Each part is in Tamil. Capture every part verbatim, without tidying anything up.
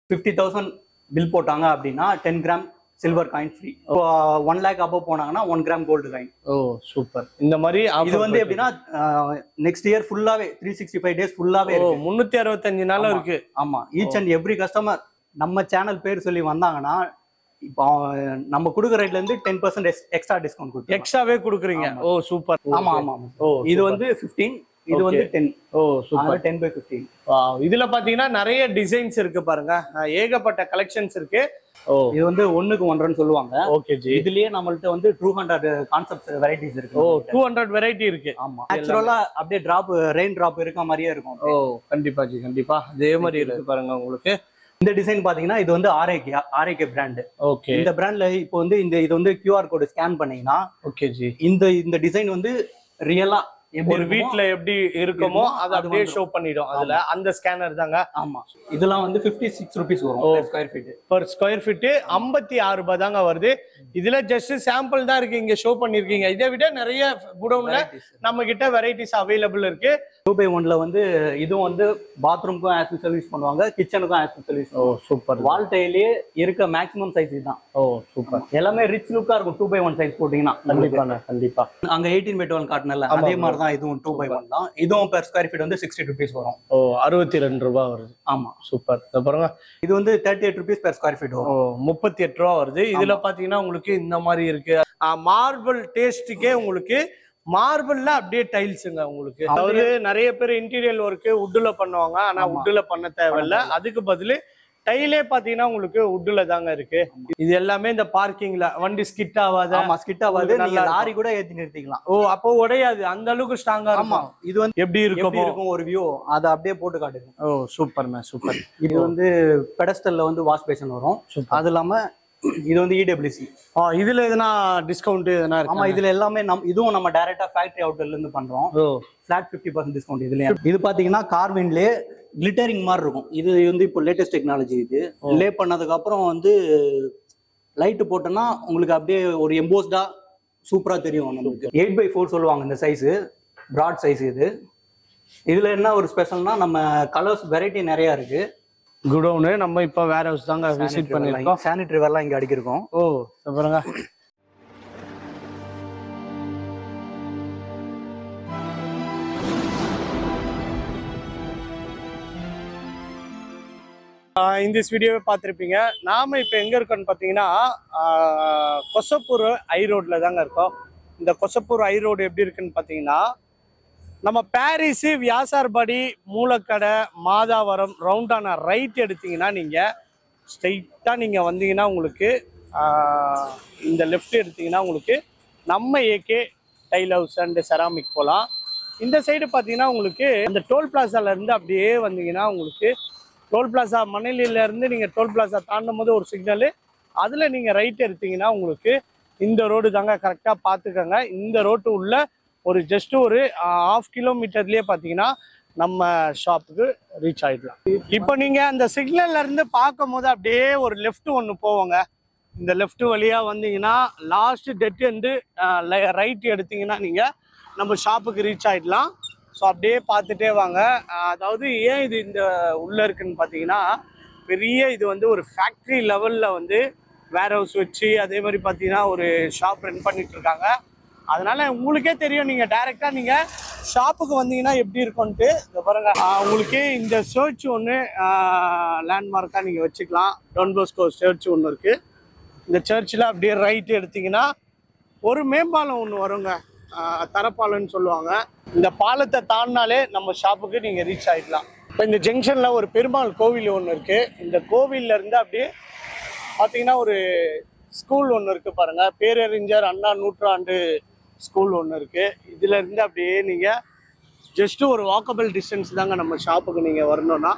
ஃபிஃப்டி தௌசண்ட் பில் போட்டாங்க அப்படின்னா ten gram silver coin free. One lakh above போனாங்கன்னா ஒன் கிராம் கோல்டு காயின். ஓ சூப்பர். இந்த மாதிரி இது வந்து எப்படின்னா நெக்ஸ்ட் இயர் ஃபுல்லாவே த்ரீ சிக்ஸ்டி ஃபைவ் டேஸ் ஃபுல்லாவே முன்னூத்தி அறுபத்தஞ்சு நாளும் இருக்கு. ஆமா, ஈச் அண்ட் எவ்ரி கஸ்டமர் நம்ம சேனல் பேர் சொல்லி வந்தாங்கன்னா இப்போ நம்ம கொடுக்குற ரேட்ல இருந்து டென் பர்சன்ட் எக்ஸ்ட்ரா டிஸ்கவுண்ட் கொடுத்து எக்ஸ்ட்ராவே கொடுக்குறீங்க. ஓ சூப்பர். ஆமா ஆமா. ஓ இது வந்து ஃபிஃப்டீன், இது வந்து ten. O super. Ten by fifteen. இதுல பாத்தீங்கன்னா நிறைய டிசைன்ஸ் இருக்கு பாருங்க, ஏகப்பட்ட கலெக்ஷன்ஸ் இருக்கு. ஓ இது வந்து ஒண்ணுக்கு ஒன்றன்னு சொல்லுவாங்க. ஓகே ஜி. இதுலயே நம்மள்ட்ட வந்து டூ ஹண்ட்ரட் கான்செப்ட்ஸ் வெரைட்டிஸ் இருக்கு. ஓ டூ ஹண்ட்ரட் வெரைட்டி இருக்கு. ஆமா, நேச்சுரலா அப்படியே டிராப் ரெயின் டிராப் இருக்க மாதிரியே இருக்கும். ஓ கண்டிப்பா ஜி, கண்டிப்பா அதே மாதிரி இருக்கு பாருங்க உங்களுக்கு. இந்த டிசைன் பாத்தீங்கன்னா இது வந்து ஆர்ஏகே ஆர்ஏகே பிராண்ட். ஓகே. இந்த பிராண்ட்ல இப்போ வந்து இந்த இது வந்து கியூஆர் கோட் ஸ்கேன் பண்ணீங்கன்னா ஓகே ஜி, இந்த இந்த டிசைன் வந்து ரியலா ஒரு வீட்ல எப்படி இருக்குமோ அது அப்படியே ஷோ பண்ணிடும் அதுல. அந்த ஸ்கேனர் தாங்க. ஆமா, இதெல்லாம் வந்து ஃபிஃப்டி சிக்ஸ் ருபீஸ் வரும் square feet. Per square feet ஐம்பத்தி ஆறு ரூபாய் தாங்க வருது. இதுல ஜஸ்ட் சாம்பிள் தான் இருக்கு இங்க ஷோ பண்ணிருக்கீங்க. இதை விட நிறைய குடோன்ல நம்ம கிட்ட வெரைட்டிஸ் அவைலபிள் இருக்கு. டூ பை ஒன்ல வந்து இதுவும் வந்து பாத்ரூம்க்கும் ஆஸ் யூசுவல் யூஸ் பண்ணுவாங்க, கிச்சனுக்கும் as usual use. Oh super. Wall டைலே இருக்க மேக்ஸிமம் சைஸ் இதுதான். ஓ சூப்பர். எல்லாமே ரிச் லுக்கா இருக்கும் டூ பை ஒன் சைஸ் போட்டீங்கன்னா. கண்டிப்பா கண்டிப்பா. அங்க எயிட்டீன் பை டுவெல் காட்டினல அதே மாதிரி தான் இதுவும் டூ பை ஒன் தான். இதுவும் பெர் ஸ்கொயர் ஃபீட் வந்து சிக்ஸ்டி ருபீஸ் வரும். ஓ அறுபத்தி ரெண்டு ரூபாய் வருது. ஆமா சூப்பர். பாருங்க, இது வந்து thirty eight rupees per square feet வரும். ஓ முப்பத்தி எட்டு ரூபா வருது. இதுல பாத்தீங்கன்னா உங்களுக்கு இந்த மாதிரி இருக்கு. மார்பிள் டேஸ்டுக்கே உங்களுக்கு மார்பிள்ல அப்படியே டைல்ஸுங்க உங்களுக்கு. அதாவது நிறைய பேர் இன்டீரியர் ஒர்க்கு உட்டுல பண்ணுவாங்க, ஆனா உட்டுல பண்ண தேவையில்ல. அதுக்கு பதிலு டைலே பாத்தீங்கன்னா உங்களுக்கு உட்டுல தாங்க இருக்கு. இது எல்லாமே இந்த பார்க்கிங்ல வண்டி ஸ்கிட் ஆகாது. ஆமா, ஸ்கிட் ஆகாது. நீங்க லாரி கூட ஏத்தி நிறுத்திக்கலாம். ஓ அப்போ உடையாது, அந்த அளவுக்கு ஸ்ட்ராங்கா இருக்கும். ஆமா, இது வந்து எப்படி இருக்கும் இருக்கும் ஒரு வியூ அதை அப்படியே போட்டு காட்டுது. ஓ சூப்பர்ண்ணா சூப்பர். இது வந்து பெடஸ்டல்ல வந்து வாஷ் பேஷன் வரும். அது இல்லாம இது வந்து இடபிள்யூசி. ஆ இதுல எதனா டிஸ்கவுண்ட் எதனா இருக்கு? ஆமா, இதுல எல்லாமே நம் இதுவும் நம்ம டைரக்டா ஃபேக்டரி அவுட்லெட்ல இருந்து பண்றோம். ஓ ஃபிளாட் ஃபிஃப்டி பர்சன்ட் டிஸ்கவுண்ட் இதுல. இது பாத்தீங்கன்னா கார்வின்லே கிளிட்டரிங் மாதிரி இருக்கும். இது வந்து இப்போ லேட்டஸ்ட் டெக்னாலஜி. இது லே பண்ணதுக்கு அப்புறம் வந்து லைட் போட்டோம்னா உங்களுக்கு அப்படியே ஒரு எம்போஸ்டா சூப்பரா தெரியும் நமக்கு. எயிட் பை ஃபோர் சொல்லுவாங்க இந்த சைஸ், பிராட் சைஸ். இது இதுல என்ன ஒரு ஸ்பெஷல்னா நம்ம கலர்ஸ் வெரைட்டி நிறைய இருக்கு. குடோனு நம்ம இப்ப வேற ஹவுஸ் தாங்க விசிட் பண்ணிருக்கோம். சானிட்டரி வேர்லாம் இங்க அடிக்கிருக்கோம். ஓ பாருங்க, இந்த வீடியோவை பார்த்துருப்பீங்க. நாம இப்போ எங்கே இருக்கோம்னு பார்த்தீங்கன்னா கொசப்பூர் ஐ ரோட்ல தாங்க இருக்கோம். இந்த கொசப்பூர் ஐ ரோடு எப்படி இருக்குன்னு பார்த்தீங்கன்னா, நம்ம பாரிஸு வியாசார்பாடி மூலக்கடை மாதாவரம் ரவுண்டான ரைட் எடுத்தீங்கன்னா நீங்கள் ஸ்ட்ரைட்டாக நீங்கள் வந்தீங்கன்னா உங்களுக்கு இந்த லெஃப்ட் எடுத்தீங்கன்னா உங்களுக்கு நம்ம AK tile house and ceramic போகலாம். இந்த சைடு பார்த்தீங்கன்னா உங்களுக்கு அந்த டோல் பிளாசாலேருந்து அப்படியே வந்தீங்கன்னா உங்களுக்கு டோல் பிளாசா மணலிலேருந்து நீங்கள் டோல் பிளாசா தாண்டும் போது ஒரு சிக்னலு, அதில் நீங்கள் ரைட் எடுத்தீங்கன்னா உங்களுக்கு இந்த ரோடு தாங்க. கரெக்டாக பார்த்துக்கோங்க. இந்த ரோட்டு உள்ள ஒரு ஜஸ்ட் ஒரு ஹாஃப் கிலோமீட்டர்லேயே பார்த்தீங்கன்னா நம்ம ஷாப்புக்கு ரீச் ஆகிடலாம். இப்போ நீங்கள் அந்த சிக்னல்லேருந்து பார்க்கும் போது அப்படியே ஒரு லெஃப்ட் ஒன்று போவோங்க. இந்த லெஃப்ட் வழியாக வந்தீங்கன்னா லாஸ்ட் டெட் வந்து ரைட் எடுத்தீங்கன்னா நீங்கள் நம்ம ஷாப்புக்கு ரீச் ஆகிடலாம். ஸோ அப்படியே பார்த்துட்டே வாங்க. அதாவது ஏன் இது இந்த உள்ளே இருக்குன்னு பார்த்தீங்கன்னா, பெரிய இது வந்து ஒரு ஃபேக்ட்ரி லெவலில் வந்து வேர் ஹவுஸ் வச்சு அதே மாதிரி பார்த்தீங்கன்னா ஒரு ஷாப் ரன் பண்ணிட்டு இருக்காங்க. அதனால உங்களுக்கே தெரியும், நீங்கள் டைரெக்டாக நீங்கள் ஷாப்புக்கு வந்தீங்கன்னா எப்படி இருக்கும்ன்ட்டு. இதை பாருங்க, உங்களுக்கு இந்த சர்ச் ஒன்று லேண்ட்மார்க்காக நீங்கள் வச்சுக்கலாம். டான் பாஸ்கோ சர்ச் ஒன்று இருக்குது. இந்த சர்ச்சில் அப்படியே ரைட் எடுத்தீங்கன்னா ஒரு மேம்பாலம் ஒன்று வருங்க, தரப்பாலன்னு சொல்லுவாங்க. இந்த பாலத்தை தாண்டினாலே நம்ம ஷாப்புக்கு நீங்கள் ரீச் ஆகிடலாம். இப்போ இந்த ஜங்ஷனில் ஒரு பெருமாள் கோவில் ஒன்று இருக்குது. இந்த கோவிலில் இருந்து அப்படியே பார்த்தீங்கன்னா ஒரு ஸ்கூல் ஒன்று இருக்குது பாருங்கள், பேரறிஞர் அண்ணா நூற்றாண்டு ஸ்கூல் ஒன்று இருக்குது. இதில் இருந்து அப்படியே நீங்கள் ஜஸ்ட்டு ஒரு வாக்கபிள் டிஸ்டன்ஸ் தாங்க நம்ம ஷாப்புக்கு நீங்கள் வரணும்னா.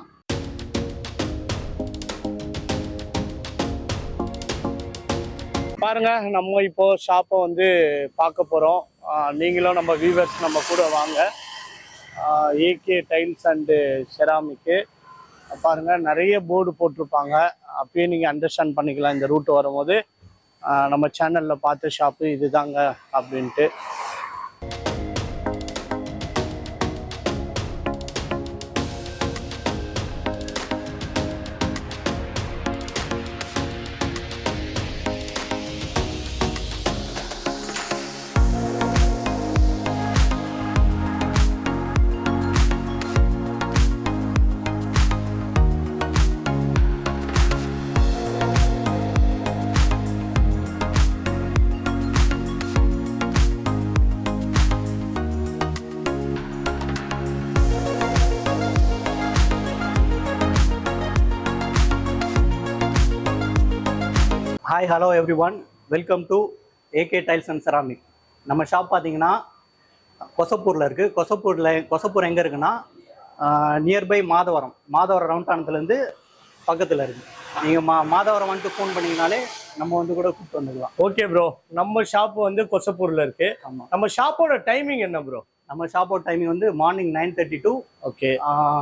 பாருங்க, நம்ம இப்போ ஷாப்பை வந்து பார்க்க போகிறோம். நீங்களும் நம்ம வியூவர்ஸ் நம்ம கூட வாங்க. ஏகே டைல்ஸ் அண்டு செராமிக்கு பாருங்கள், நிறைய போர்டு போட்டிருப்பாங்க. அப்பயே நீங்கள் அண்டர்ஸ்டாண்ட் பண்ணிக்கலாம் இந்த ரூட்டு வரும்போது நம்ம சேனலில் பார்த்த ஷாப்பு இது தாங்க அப்படின்ட்டு. Hi hello everyone, welcome to AK tiles and ceramic. நம்ம ஷாப் பார்த்தீங்கன்னா கொசப்பூரில் இருக்குது. கொசப்பூரில் கொசப்பூர் எங்கே இருக்குன்னா நியர்பை மாதவரம் மாதவரம் ரவுண்டானத்துலேருந்து பக்கத்தில் இருக்குது. நீங்கள் மா மாதவரம் வந்துட்டு ஃபோன் பண்ணிங்கனாலே நம்ம வந்து கூட கூப்பிட்டு வந்துக்கலாம். ஓகே ப்ரோ, நம்ம ஷாப் வந்து கொசப்பூரில் இருக்குது. ஆமாம். நம்ம ஷாப்போட டைமிங் என்ன ப்ரோ? நம்ம ஷாப்போட டைமிங் வந்து morning nine thirty to okay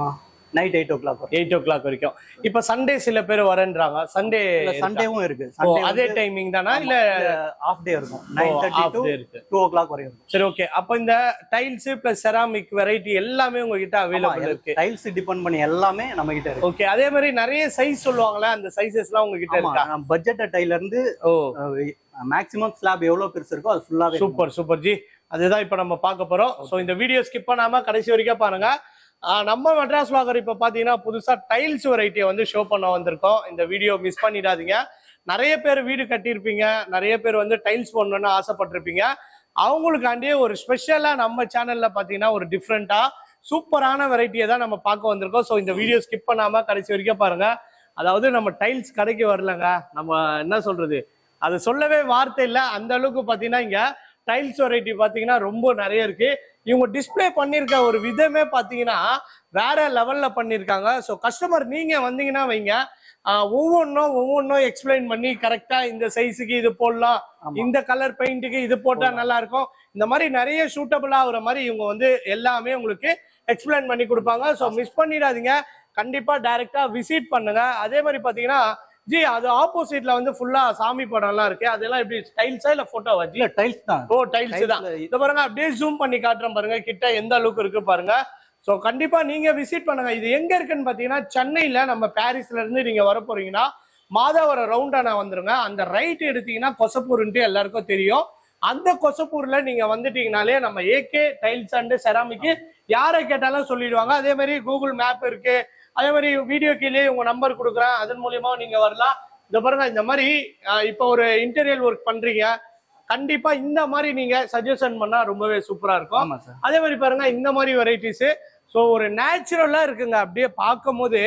night eight o'clock eight o'clock வரைக்கும். இப்போ சண்டே சில பேர் வரேன்றாங்க. சண்டே சண்டேவும் இருக்கு. அதே டைமிங் தானா இல்ல ஆஃப் டே இருக்கும்? Nine thirty to two o'clock வரையும் இருக்கும். சரி, ஓகே. அப்போ இந்த டைல்ஸ் பிளஸ் செராமிக் வெரைட்டி எல்லாமே உங்ககிட்ட அவைலபிள் இருக்கு. டைல்ஸ் டிபெண்ட் பண்ணி எல்லாமே நம்ம கிட்ட இருக்கு. ஓகே, அதே மாதிரி நிறைய சைஸ் சொல்லுவாங்களே, அந்த சைஸஸ்லாம் உங்ககிட்ட இருக்கா? பட்ஜெட் டைல்ல இருந்து ஓ மேக்ஸிமம் ஸ்லாப் எவ்வளவு பெருசு இருக்கோ அது ஃபுல்லாவே. சூப்பர் சூப்பர் ஜி, அதுதான் இப்போ நம்ம பார்க்க போறோம். ஸோ இந்த வீடியோ ஸ்கிப் பண்ணாம கடைசி வரைக்கும் பாருங்க. நம்ம மெட்ராஸ் vlogger இப்போ பார்த்தீங்கன்னா புதுசா டைல்ஸ் வெரைட்டியை வந்து ஷோ பண்ண வந்திருக்கோம். இந்த வீடியோ மிஸ் பண்ணிடாதீங்க. நிறைய பேர் வீடு கட்டியிருப்பீங்க, நிறைய பேர் வந்து டைல்ஸ் போடணும்னு ஆசைப்பட்டிருப்பீங்க. அவங்களுக்காண்டியே ஒரு ஸ்பெஷலா நம்ம சேனல்ல பார்த்தீங்கன்னா ஒரு டிஃப்ரெண்டா சூப்பரான வெரைட்டியை தான் நம்ம பார்க்க வந்திருக்கோம். ஸோ இந்த வீடியோ ஸ்கிப் பண்ணாம கடைசி வரைக்கும் பாருங்க. அதாவது நம்ம டைல்ஸ் கடைக்கு வரலங்க, நம்ம என்ன சொல்றது, அது சொல்லவே வார்த்தை இல்லை. அந்த அளவுக்கு பார்த்தீங்கன்னா இங்க டைல்ஸ் வெரைட்டி பார்த்தீங்கன்னா ரொம்ப நிறைய இருக்கு. இவங்க டிஸ்பிளே பண்ணியிருக்க ஒரு விதமே பார்த்தீங்கன்னா வேற லெவல்ல பண்ணியிருக்காங்க. ஸோ கஸ்டமர் நீங்க வந்தீங்கன்னா வைங்க, ஒவ்வொன்றும் ஒவ்வொன்றும் எக்ஸ்பிளைன் பண்ணி கரெக்டா இந்த சைஸுக்கு இது போடலாம், இந்த கலர் பெயிண்ட்டுக்கு இது போட்டா நல்லா இருக்கும், இந்த மாதிரி நிறைய சூட்டபிளா ஆகுற மாதிரி இவங்க வந்து எல்லாமே உங்களுக்கு எக்ஸ்பிளைன் பண்ணி கொடுப்பாங்க. ஸோ மிஸ் பண்ணிடாதீங்க, கண்டிப்பா டைரக்டா விசிட் பண்ணுங்க. அதே மாதிரி பாத்தீங்கன்னா ஜி, அது ஆப்போசிட்ல வந்து ஃபுல்லா சாமி படம் எல்லாம் இருக்கு. அதெல்லாம் எப்படி டைல்ஸா இல்ல போட்டோவா? ஜி டைல்ஸ் தான். ஓ டைல்ஸ் தான். இத பாருங்க, அப்படியே ஜூம் பண்ணி காட்டுறேன் பாருங்க, கிட்ட எந்த அளவுக்கு இருக்கு பாருங்க. ஸோ கண்டிப்பா நீங்க விசிட் பண்ணுங்க. இது எங்க இருக்குன்னு பாத்தீங்கன்னா சென்னையில, நம்ம பாரிஸ்ல இருந்து நீங்க வர போறீங்கன்னா மாதவரம் ரவுண்டானா வந்துருங்க. அந்த ரைட் எடுத்தீங்கன்னா கொசப்பூர்ன்ட்டு எல்லாருக்கும் தெரியும். அந்த கொசப்பூர்ல நீங்க வந்துட்டீங்கனாலே நம்ம ஏகே டைல்ஸ் அண்ட் செராமிக் யாரை கேட்டாலும் சொல்லிடுவாங்க. அதே மாதிரி கூகுள் மேப் இருக்கு. அதே மாதிரி வீடியோ கீழே உங்க நம்பர் கொடுக்குறேன், அதன் மூலியமா நீங்க வரலாம். இந்த பாருங்க, இந்த மாதிரி இப்போ ஒரு இன்டீரியர் ஒர்க் பண்றீங்க, கண்டிப்பா இந்த மாதிரி நீங்க சஜஷன் பண்ணா ரொம்பவே சூப்பரா இருக்கும். அதே மாதிரி பாருங்க, இந்த மாதிரி வெரைட்டிஸ் ஸோ ஒரு நேச்சுரலா இருக்குங்க. அப்படியே பார்க்கும் போது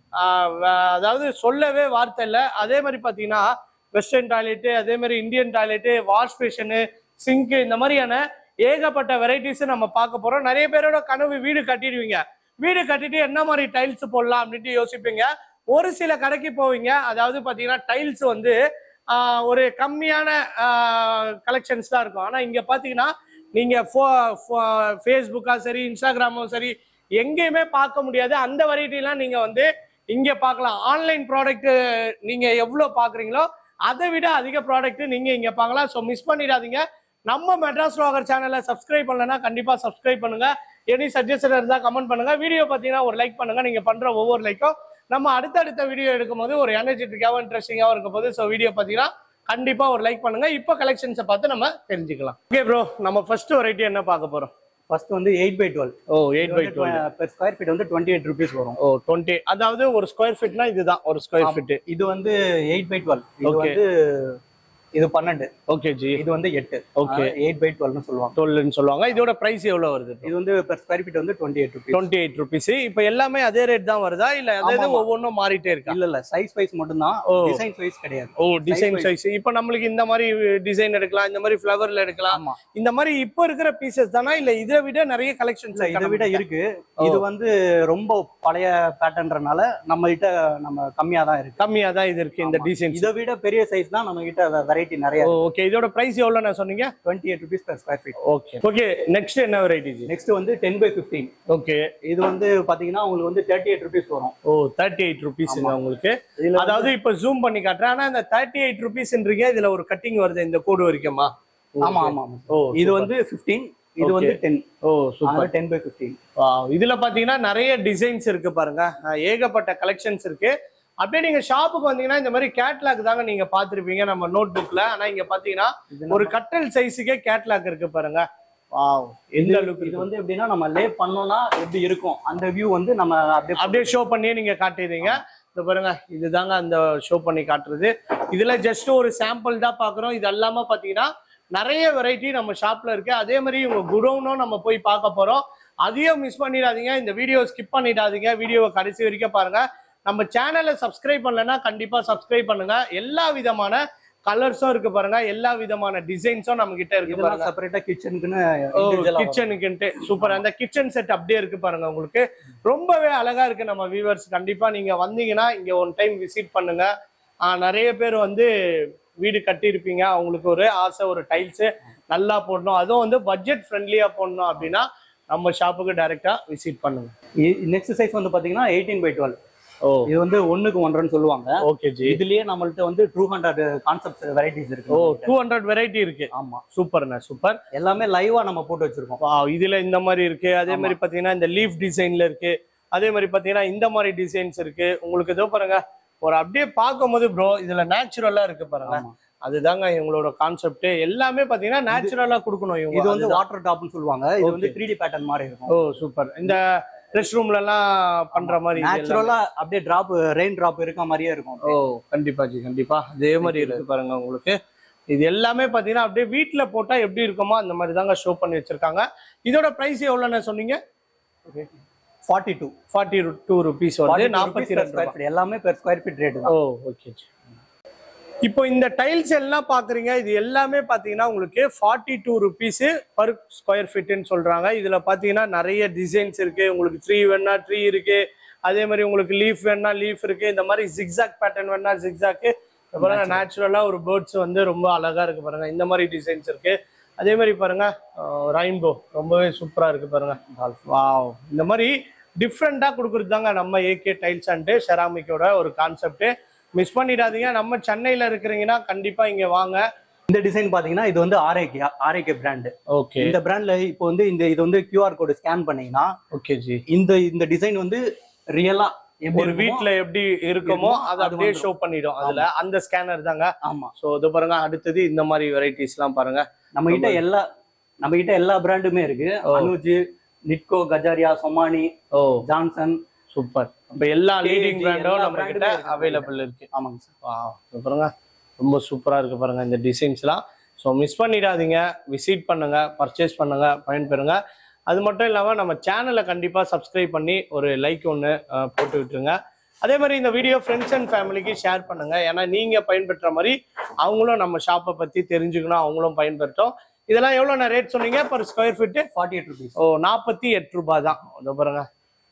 அதாவது சொல்லவே வார்த்தை இல்லை. அதே மாதிரி பாத்தீங்கன்னா வெஸ்டர்ன் டாய்லெட்டு, அதே மாதிரி Indian toilet, wash basin, sink, இந்த மாதிரியான ஏகப்பட்ட வெரைட்டிஸ் நம்ம பார்க்க போறோம். நிறைய பேரோட கனவு வீடு கட்டிடுவீங்க, வீடு கட்டிட்டு என்ன மாதிரி டைல்ஸ் போடலாம் அப்படின்ட்டு யோசிப்பீங்க. ஒரு சில கடைக்கு போவீங்க, அதாவது பாத்தீங்கன்னா டைல்ஸ் வந்து ஒரு கம்மியான கலெக்ஷன்ஸ் தான் இருக்கும். ஆனா இங்க பாத்தீங்கன்னா நீங்க ஃபேஸ்புக்கா சரி, இன்ஸ்டாகிராமும் சரி, எங்கேயுமே பார்க்க முடியாது அந்த வெரைட்டிலாம் நீங்க வந்து இங்க பார்க்கலாம். ஆன்லைன் ப்ராடக்ட் நீங்க எவ்வளவு பாக்குறீங்களோ அதை விட அதிக ப்ராடக்ட் நீங்க இங்க பார்க்கலாம். ஸோ மிஸ் பண்ணிடாதீங்க. நம்ம மெட்ராஸ் vlogger சேனலை சப்ஸ்கிரைப் பண்ணலன்னா கண்டிப்பா சப்ஸ்கிரைப் பண்ணுங்க. எனி சஜஷன் இருந்தா கமெண்ட் பண்ணுங்க. வீடியோ பார்த்தீங்கன்னா ஒரு லைக் பண்ணுங்க. நீங்க பண்ற ஒவ்வொரு லைக்கும் நம்ம அடுத்தடுத்த வீடியோ எடுக்கும் போது ஒரு எனர்ஜெட்டிக்காகவும் இன்ட்ரெஸ்டிங்காகவும் இருக்கும் போது, ஸோ வீடியோ பார்த்தீங்கன்னா கண்டிப்பா ஒரு லைக் பண்ணுங்க. இப்போ கலெக்ஷன்ஸை பார்த்து நம்ம தெரிஞ்சுக்கலாம். ஓகே ப்ரோ, நம்ம ஃபர்ஸ்ட் வெரைட்டி என்ன பார்க்க போறோம்? ஃபர்ஸ்ட் வந்து எயிட் பை டுவெல். ஓ eight by twelve per square feet வந்து டுவெண்ட்டி எயிட் ருபீஸ் வரும். ஓ டுவெண்ட்டி, அதாவது ஒரு ஸ்கொயர் ஃபீட்னா இதுதான் ஒரு ஸ்கொயர் ஃபீட். இது வந்து எயிட் பை டுவெல். இது வந்து இது பன்னெண்டு. ஓகே ஜி, இது வந்து எட்டு. ஓகே, எயிட் பை டுவெல்னு சொல்லுவாங்க. டுவெல்னு சொல்லுவாங்க. இதோட பிரைஸ் எவ்வளவு வருது? இது வந்து பெர் ஸ்கொயர் ஃபீட் வந்து twenty eight rupees. Twenty eight rupees. இப்போ எல்லாமே அதே ரேட் தான் வருதா இல்ல அதாவது ஒவ்வொன்றும் மாறிட்டே இருக்கா? இல்ல இல்ல, சைஸ் வைஸ் மட்டும் தான், டிசைன் வைஸ் கிடையாது. ஓ டிசைன் சைஸ். இப்போ நம்மளுக்கு இந்த மாதிரி டிசைன் எடுக்கலாம், இந்த மாதிரி ஃப்ளவர்ல எடுக்கலாம். இந்த மாதிரி இப்போ இருக்கிற பீசஸ் தானா இல்ல இதை விட நிறைய கலெக்ஷன்ஸ்? இதை விட இருக்கு. இது வந்து ரொம்ப பழைய பேட்டர்ன்றனால நம்ம கிட்ட நம்ம கம்மியா தான் இருக்கு. கம்மியா தான் இது இருக்கு இந்த டிசைன். இதை விட பெரிய சைஸ் தான் நம்ம கிட்ட வெரைட்டி நிறைய. ஓகே, இதோட பிரைஸ் எவ்வளவு நான் சொன்னீங்க? Twenty eight rupees per square feet. Okay okay, next என்ன வெரைட்டி? நெக்ஸ்ட் வந்து டென் பை ஃபிஃப்டீன். ஓகே, இது வந்து பாத்தீங்கன்னா உங்களுக்கு வந்து தேர்ட்டி எயிட் ருபீஸ் வரும். ஓ தேர்ட்டி எயிட் ருபீஸ்ங்க உங்களுக்கு. அதாவது இப்ப ஜூம் பண்ணி காட்டுறேன். ஆனா இந்த தேர்ட்டி எயிட் ருபீஸ்ன்றீங்க, இதுல ஒரு கட்டிங் வருது இந்த கோடு வரைக்குமா? ஆமா ஆமா. ஓ இது வந்து ஃபிஃப்டீன், இது வந்து ten. O super. Ten by fifteen. இதுல பாத்தீங்கன்னா நிறைய டிசைன்ஸ் இருக்கு பாருங்க, ஏகப்பட்ட கலெக்ஷன்ஸ் இருக்கு. அப்படியே நீங்க ஷாப்புக்கு வந்தீங்கன்னா இந்த மாதிரி கேட்லாக் தாங்க நீங்க பாத்துருப்பீங்க நம்ம நோட் புக்ல. ஆனா இங்க பாத்தீங்கன்னா ஒரு கட்டல் சைஸுக்கே கேட்லாக் இருக்கு பாருங்க. வாவ், எந்த அளவுக்கு இது வந்து எப்படின்னா நம்ம லே பண்ணோம்னா எப்படி இருக்கும் அந்த வியூ வந்து நம்ம அப்படியே அப்படியே ஷோ பண்ணியே நீங்க காட்டிடுறீங்க. இந்த பாருங்க, இதுதாங்க அந்த ஷோ பண்ணி காட்டுறது. இதுல ஜஸ்ட் ஒரு சாம்பிள் தான் பாக்குறோம். இது எல்லாமே பாத்தீங்கன்னா நிறைய வெரைட்டி நம்ம ஷாப்ல இருக்கு. அதே மாதிரி உங்க குடோனும் நம்ம போய் பார்க்க போறோம். அதையும் மிஸ் பண்ணிடாதீங்க. இந்த வீடியோ ஸ்கிப் பண்ணிடாதீங்க, வீடியோவை கடைசி வரைக்கும் பாருங்க. நம்ம சேனலை சப்ஸ்கிரைப் பண்ணலன்னா கண்டிப்பா சப்ஸ்கிரைப் பண்ணுங்க. எல்லா விதமான கலர்ஸும் இருக்கு பாருங்க, எல்லா விதமான டிசைன்ஸும் நம்ம கிட்ட இருக்கு பாருங்க. செப்பரேட்டா கிச்சனுக்குன்னு கிச்சனுக்குன்ட்டு சூப்பர். அந்த கிச்சன் செட் அப்படியே இருக்கு பாருங்க. உங்களுக்கு ரொம்பவே அழகா இருக்கு. நம்ம வியூவர்ஸ் கண்டிப்பா நீங்க வந்தீங்கன்னா இங்க ஒன் டைம் விசிட் பண்ணுங்க. நிறைய பேர் வந்து வீடு கட்டி இருப்பீங்க, அவங்களுக்கு ஒரு ஆசை, ஒரு டைல்ஸ் நல்லா போடணும், அதுவும் வந்து பட்ஜெட் ஃப்ரெண்ட்லியா போடணும் அப்படின்னா நம்ம ஷாப்புக்கு டைரக்டா விசிட் பண்ணுங்க. நெக்ஸ்ட் சைஸ் வந்து பாத்தீங்கன்னா எயிட்டீன் பை டுவெல். ஓ, இது வந்து ஒண்ணுக்கு ஒன்றரைன்னு சொல்லுவாங்க. ஓகே ஜி. இதுலயே நம்மள்ட்ட வந்து டூ ஹண்ட்ரட் கான்செப்ட்ஸ் வெரைட்டிஸ் இருக்கு. ஓ, டூ ஹண்ட்ரட் வெரைட்டி இருக்கு. ஆமா, சூப்பர்ண்ணா, சூப்பர். எல்லாமே லைவா நம்ம போட்டு வச்சிருக்கோம். இதுல இந்த மாதிரி இருக்கு, அதே மாதிரி பாத்தீங்கன்னா இந்த லீஃப் டிசைன்ல இருக்கு, அதே மாதிரி பாத்தீங்கன்னா இந்த மாதிரி டிசைன்ஸ் இருக்கு. உங்களுக்கு இதோ பாருங்க, ஒரு அப்படியே பார்க்கும்போது ப்ரோ இதுல நேச்சுரலா இருக்கு பாருங்க. அதுதாங்க இவங்களோட கான்செப்ட். எல்லாமே பாத்தீங்கன்னா நேச்சுரலா கொடுக்கணும். இவங்க இது வந்து வாட்டர் டாப்னு சொல்லுவாங்க. இது வந்து த்ரீ டி பேட்டர்ன் மாதிரி இருக்கும். ஓ, சூப்பர். இந்த ரெஸ்ட் ரூம்ல எல்லாம் பண்ற மாதிரி நேச்சுரலா அப்படியே டிராப், ரெயின் டிராப் இருக்க மாதிரியே இருக்கும். ஓ, கண்டிப்பா ஜி, கண்டிப்பா அதே மாதிரி இருக்கு பாருங்க. உங்களுக்கு இது எல்லாமே பாத்தீங்கன்னா அப்படியே வீட்டுல போட்டா எப்படி இருக்குமோ அந்த மாதிரி தாங்க ஷோ பண்ணி வச்சிருக்காங்க. இதோட பிரைஸ் எவ்வளவுன்னு சொன்னீங்க? Forty two forty two rupees வந்து நாற்பத்தி ரெண்டு. எல்லாமே பெர் ஸ்கொயர் ஃபீட் ரேட். ஓ, ஓகே ஜி. இப்போ இந்த டைல்ஸ் எல்லாம் பாக்குறீங்க, இது எல்லாமே பாத்தீங்கன்னா உங்களுக்கு forty two rupees per square ஃபீட்னு சொல்றாங்க. இதுல பாத்தீங்கன்னா நிறைய டிசைன்ஸ் இருக்கு. உங்களுக்கு ட்ரீ வேணா ட்ரீ இருக்கு, அதே மாதிரி உங்களுக்கு லீஃப் வேணா லீஃப் இருக்கு, இந்த மாதிரி ஜிக்ஸாக் பேட்டர்ன் வேணா ஜிக்ஸாக்கு. பாருங்க நேச்சுரலா ஒரு பேர்ட்ஸ் வந்து ரொம்ப அழகா இருக்கு பாருங்க. இந்த மாதிரி டிசைன்ஸ் இருக்கு. அதே மாதிரி பாருங்க ரெயின்போ ரொம்பவே சூப்பரா இருக்கு பாருங்க. வாவ், இந்த மாதிரி டிஃப்ரெண்டா கொடுக்குறது தாங்க நம்ம ஏகே டைல்ஸ் அண்ட் செராமிக்கோட ஒரு கான்செப்ட். மிஸ் பண்ணிடாதீங்க. நம்ம சென்னையில இருக்கிறீங்கன்னா கண்டிப்பா இங்க வாங்க. இந்த டிசைன் பாத்தீங்கன்னா இது வந்து ஆர்ஏகே ஆர்ஏகே பிராண்ட். ஓகே, இந்த பிராண்ட்ல இப்போ வந்து இந்த இது வந்து கியூஆர் கோட் ஸ்கேன் பண்ணீங்கன்னா ஓகே ஜி, இந்த இந்த டிசைன் வந்து ரியலா ஒரு வீட்ல எப்படி இருக்குமோ அதை அப்படியே ஷோ பண்ணிடும். அதுல அந்த ஸ்கேனர் தாங்க. ஆமா. சோ இது பாருங்க, அடுத்தது இந்த மாதிரி வெரைட்டிஸ் எல்லாம் பாருங்க. நம்ம கிட்ட எல்லா நம்ம கிட்ட எல்லா பிராண்டுமே இருக்கு. அனுஜ், நிட்கோ, கஜாரியா, சொமானி, ஓ ஜான்சன். சூப்பர். இப்ப எல்லா லீடிங் பிராண்டும் நம்ம கிட்ட அவைலபிள் இருக்கு. ஆமாங்க சார். வாவ், பாருங்க ரொம்ப சூப்பரா இருக்கு பாருங்க இந்த டிசைன்ஸ்லாம். ஸோ மிஸ் பண்ணிடாதீங்க, விசிட் பண்ணுங்க, பர்ச்சேஸ் பண்ணுங்க, பயன்பெறுங்க. அது மட்டும் இல்லாமல் நம்ம சேனலை கண்டிப்பாக சப்ஸ்கிரைப் பண்ணி ஒரு லைக் ஒன்று போட்டு விட்டுருங்க. அதே மாதிரி இந்த வீடியோ ஃப்ரெண்ட்ஸ் அண்ட் ஃபேமிலிக்கு ஷேர் பண்ணுங்க. ஏன்னா நீங்க பயன்பெற்ற மாதிரி அவங்களும் நம்ம ஷாப்பை பத்தி தெரிஞ்சுக்கணும், அவங்களும் பயன்பெற்றோம். இதெல்லாம் எவ்வளோ ரேட் சொன்னீங்க per square feet? Forty eight rupees. ஓ, நாற்பத்தி எட்டு ரூபாய் தான். இதோ பாருங்க.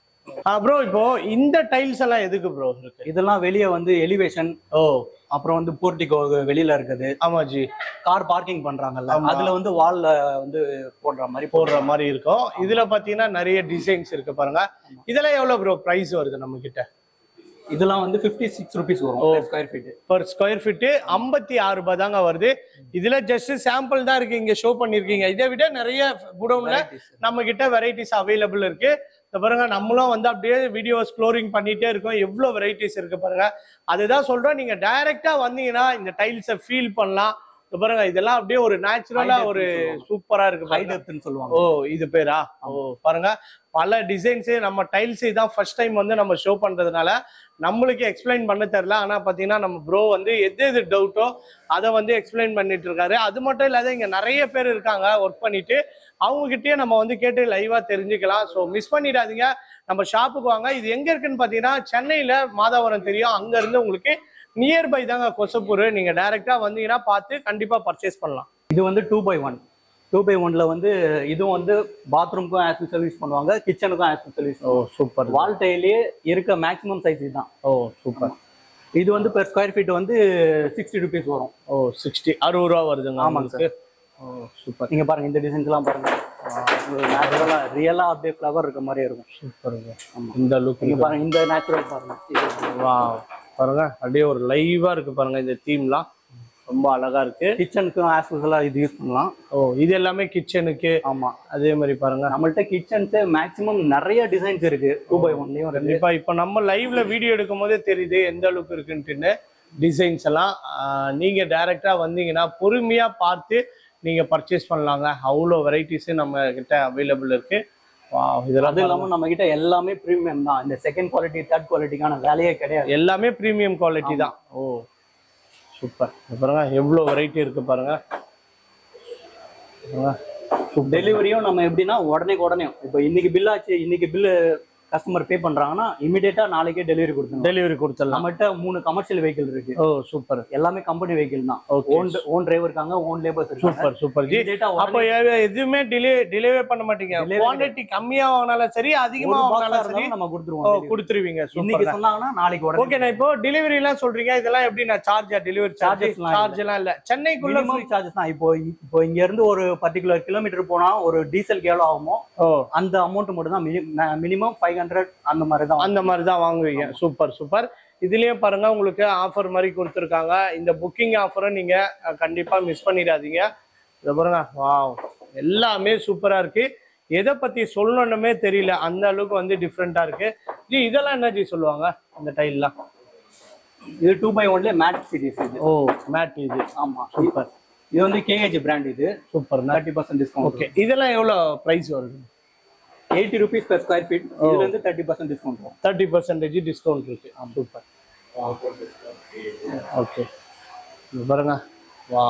ப்ரோ இப்போ இந்த டைல்ஸ் எல்லாம் எதுக்கு ப்ரோ இருக்கு? இதெல்லாம் வெளியே வந்து எலிவேஷன், ஓ அப்புறம் வந்து போர்ட்டிகோ வெளியில இருக்குது. ஆமா ஜி, கார் பார்க்கிங் பண்றாங்கல்ல, அதுல வந்து வால்ல வந்து போடுற மாதிரி போடுற மாதிரி இருக்கும். இதுல பாத்தீங்கன்னா நிறைய டிசைன்ஸ் இருக்கு பாருங்க. இதெல்லாம் எவ்வளவு ப்ரோ பிரைஸ் வருது நம்ம கிட்ட? இதெல்லாம் வந்து ஃபிஃப்டி சிக்ஸ் ருபீஸ் வரும் square feet. Per square feet ஐம்பத்தி ஆறு ரூபாய் தாங்க வருது. இதுல ஜஸ்ட் சாம்பிள் தான் இருக்கு, இங்க ஷோ பண்ணிருக்கீங்க. இதை விட நிறைய குடோன்ல நம்ம கிட்ட வெரைட்டிஸ் அவைலபிள் இருக்கு. பாருங்க, நம்மளும் வந்து அப்படியே வீடியோ எக்ஸ்ப்ளோரிங் பண்ணிட்டே இருக்கோம். எவ்வளவு வெரைட்டிஸ் இருக்கு பாருங்க. அதுதான் சொல்றோம், நீங்க டைரக்டா வந்தீங்கன்னா இந்த டைல்ஸை ஃபீல் பண்ணலாம். பாருங்க, இதெல்லாம் அப்படியே ஒரு நேச்சுரலா ஒரு சூப்பரா இருக்கு. ஹை டெப்த்னு சொல்லுவாங்க. ஓ, இது பேரா? ஓ, பாருங்க பல டிசைன்ஸ். நம்ம டைல்ஸ் தான் ஃபர்ஸ்ட் டைம் வந்து நம்ம ஷோ பண்றதுனால நம்மளுக்கு எக்ஸ்பிளைன் பண்ண தெரியல. ஆனா பாத்தீங்கன்னா நம்ம ப்ரோ வந்து எது எது டவுட்டோ அதை வந்து எக்ஸ்பிளைன் பண்ணிட்டு இருக்காரு. அது மட்டும் இல்லாத இங்க நிறைய பேர் இருக்காங்க ஒர்க் பண்ணிட்டு, அவங்க கிட்டயே நம்ம வந்து கேட்டு லைவா தெரிஞ்சுக்கலாம். ஸோ மிஸ் பண்ணிடாதீங்க, நம்ம ஷாப்புக்கு வாங்க. இது எங்க இருக்குன்னு பாத்தீங்கன்னா சென்னையில மாதாவரம் தெரியும், அங்க இருந்து உங்களுக்கு நியர்பை தாங்க கொசப்பூர். நீங்க டைரக்டா வந்தீங்கன்னா பார்த்து கண்டிப்பா பர்ச்சேஸ் பண்ணலாம். இது வந்து two by one two by ஒன்ல வந்து இதுவும் வந்து பாத்ரூம்க்கும் ஆஸ் சர்வீஸ் பண்ணுவாங்க, கிச்சனுக்கும் ஆஸ் சர்வீஸ். ஓ சூப்பர். வால் டைலே இருக்க மேக்ஸிமம் சைஸ் இதுதான். ஓ சூப்பர். இது வந்து பெர் ஸ்கொயர் ஃபீட் வந்து சிக்ஸ்டி ருபீஸ் வரும். ஓ சிக்ஸ்டி அறுபது ரூபா வருதுங்க. ஆமாங்க சார். ஓ சூப்பர். நீங்க பாருங்க இந்த டிசைன்ஸ் எல்லாம் பாருங்க, நேச்சுரலா ரியலா அப்படியே ஃப்ளவர் இருக்க மாதிரியே இருக்கும். சூப்பருங்க. இந்த லுக் நீங்க பாருங்க, இந்த நேச்சுரல் பாருங்க. வா பாருங்க, அப்படியே ஒரு லைவா இருக்கு பாருங்க. இந்த தீம்லாம் ரொம்ப அழகா இருக்கு. கிச்சனுக்கும் ஆஸ் யூசுவலா இது யூஸ் பண்ணலாம். ஓ இது எல்லாமே கிச்சனுக்கு. ஆமா, அதே மாதிரி பாருங்க நம்மள்ட்ட கிச்சன்ஸ் மேக்ஸிமம் நிறைய டிசைன்ஸ் இருக்கு. டூ பை ஒன்லயும் கண்டிப்பா. இப்போ நம்ம லைவ்ல வீடியோ எடுக்கும் போதே தெரியுது எந்த அளவுக்கு இருக்குன்ட்டுன்னு. டிசைன்ஸ் எல்லாம் நீங்க டைரக்டா வந்தீங்கன்னா பொறுமையா பார்த்து நீங்க பர்ச்சேஸ் பண்ணலாங்க. அவ்வளோ வெரைட்டிஸ் நம்ம கிட்ட அவைலபிள் இருக்கு. இதெல்லாம் அது இல்லாம நம்ம கிட்ட எல்லாமே பிரீமியம் தான். இந்த செகண்ட் குவாலிட்டி தேர்ட் குவாலிட்டிக்கான வேலையே கிடையாது, எல்லாமே பிரீமியம் குவாலிட்டி தான். ஓ சூப்பர். பாருங்க எவ்வளோ வெரைட்டி இருக்கு பாருங்க. டெலிவரியும் நம்ம எப்படின்னா உடனே உடனே இப்போ இன்னைக்கு பில் ஆச்சு, இன்னைக்கு பில்லு கஸ்டமர் பே பண்றாங்கன்னா இமிடியேட்டா நாளைக்கே டெலிவரி கொடுத்துருவோம். டெலிவரி கொடுத்துடலாம். நம்மகிட்ட மூணு கமர்ஷியல் வெஹிக்கிள் இருக்கு. ஓ சூப்பர். எல்லாமே கம்பெனி வெஹிக்கிள் தான். ஓகே. ஓன் ஓன் டிரைவர் இருக்காங்க, ஓன் லேபர்ஸ் இருக்காங்க. Super super ji. அப்போ எதுவுமே டிலே டிலேவே பண்ண மாட்டீங்க. குவாண்டிட்டி கம்மியா வாங்கினாலும் சரி, அதிகமா வாங்கினாலும் சரி நம்ம கொடுத்துருவோம். கொடுத்துருவீங்க. இன்னைக்கு சொன்னாங்கன்னா நாளைக்கு உடனே. ஓகே. நான் இப்போ டெலிவரி எல்லாம் சொல்றீங்க, இதெல்லாம் எப்படி நான் சார்ஜா? டெலிவரி சார்ஜஸ் சார்ஜ் எல்லாம் இல்ல, சென்னைக்குள்ள சார்ஜஸ் தான். இப்போ இப்போ இங்க இருந்து ஒரு பர்டிகுலர் கிலோமீட்டர் போனா ஒரு டீசல் எவ்வளவு ஆகுமோ அந்த அமௌண்ட் மட்டும் தான், மினிமம் ஃபைவ் ஹண்ட்ரட் அந்த மாதிரி தான் அந்த மாதிரி தான் வாங்குவீங்க. Super super. இதுலயே பாருங்க உங்களுக்கு ஆஃபர் மாதிரி கொடுத்துருக்காங்க. இந்த புக்கிங் ஆஃபரை நீங்க கண்டிப்பா மிஸ் பண்ணிடாதீங்க. இதை பாருங்க, வாவ், எல்லாமே சூப்பரா இருக்கு. எதை பத்தி சொல்லணுமே தெரியல, அந்த அளவுக்கு வந்து டிஃப்ரெண்டா இருக்கு. ஜி இதெல்லாம் என்ன ஜி சொல்லுவாங்க இந்த டைல்லாம்? இது டூ பை ஒன்ல மேட் சீரிஸ். இது ஓ மேட். இது ஆமா சூப்பர். இது வந்து கேஹெச் பிராண்ட். இது super. Thirty percent discount. Okay. இதெல்லாம் எவ்வளவு பிரைஸ் வருது? Eighty rupees per square feet. இதுல இருந்து தேர்ட்டி பர்சன்ட் டிஸ்கவுண்ட் வரும். தேர்ட்டி பர்சன்டேஜ் டிஸ்கவுண்ட் இருக்கு. சூப்பர். ஓகே. இது பாருங்க, வா,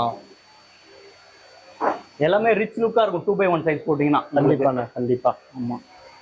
எல்லாமே ரிச் லுக்கா இருக்கும். டூ பை ஒன் சைஸ் போட்டீங்கன்னா கண்டிப்பா கண்டிப்பா. ஆமா.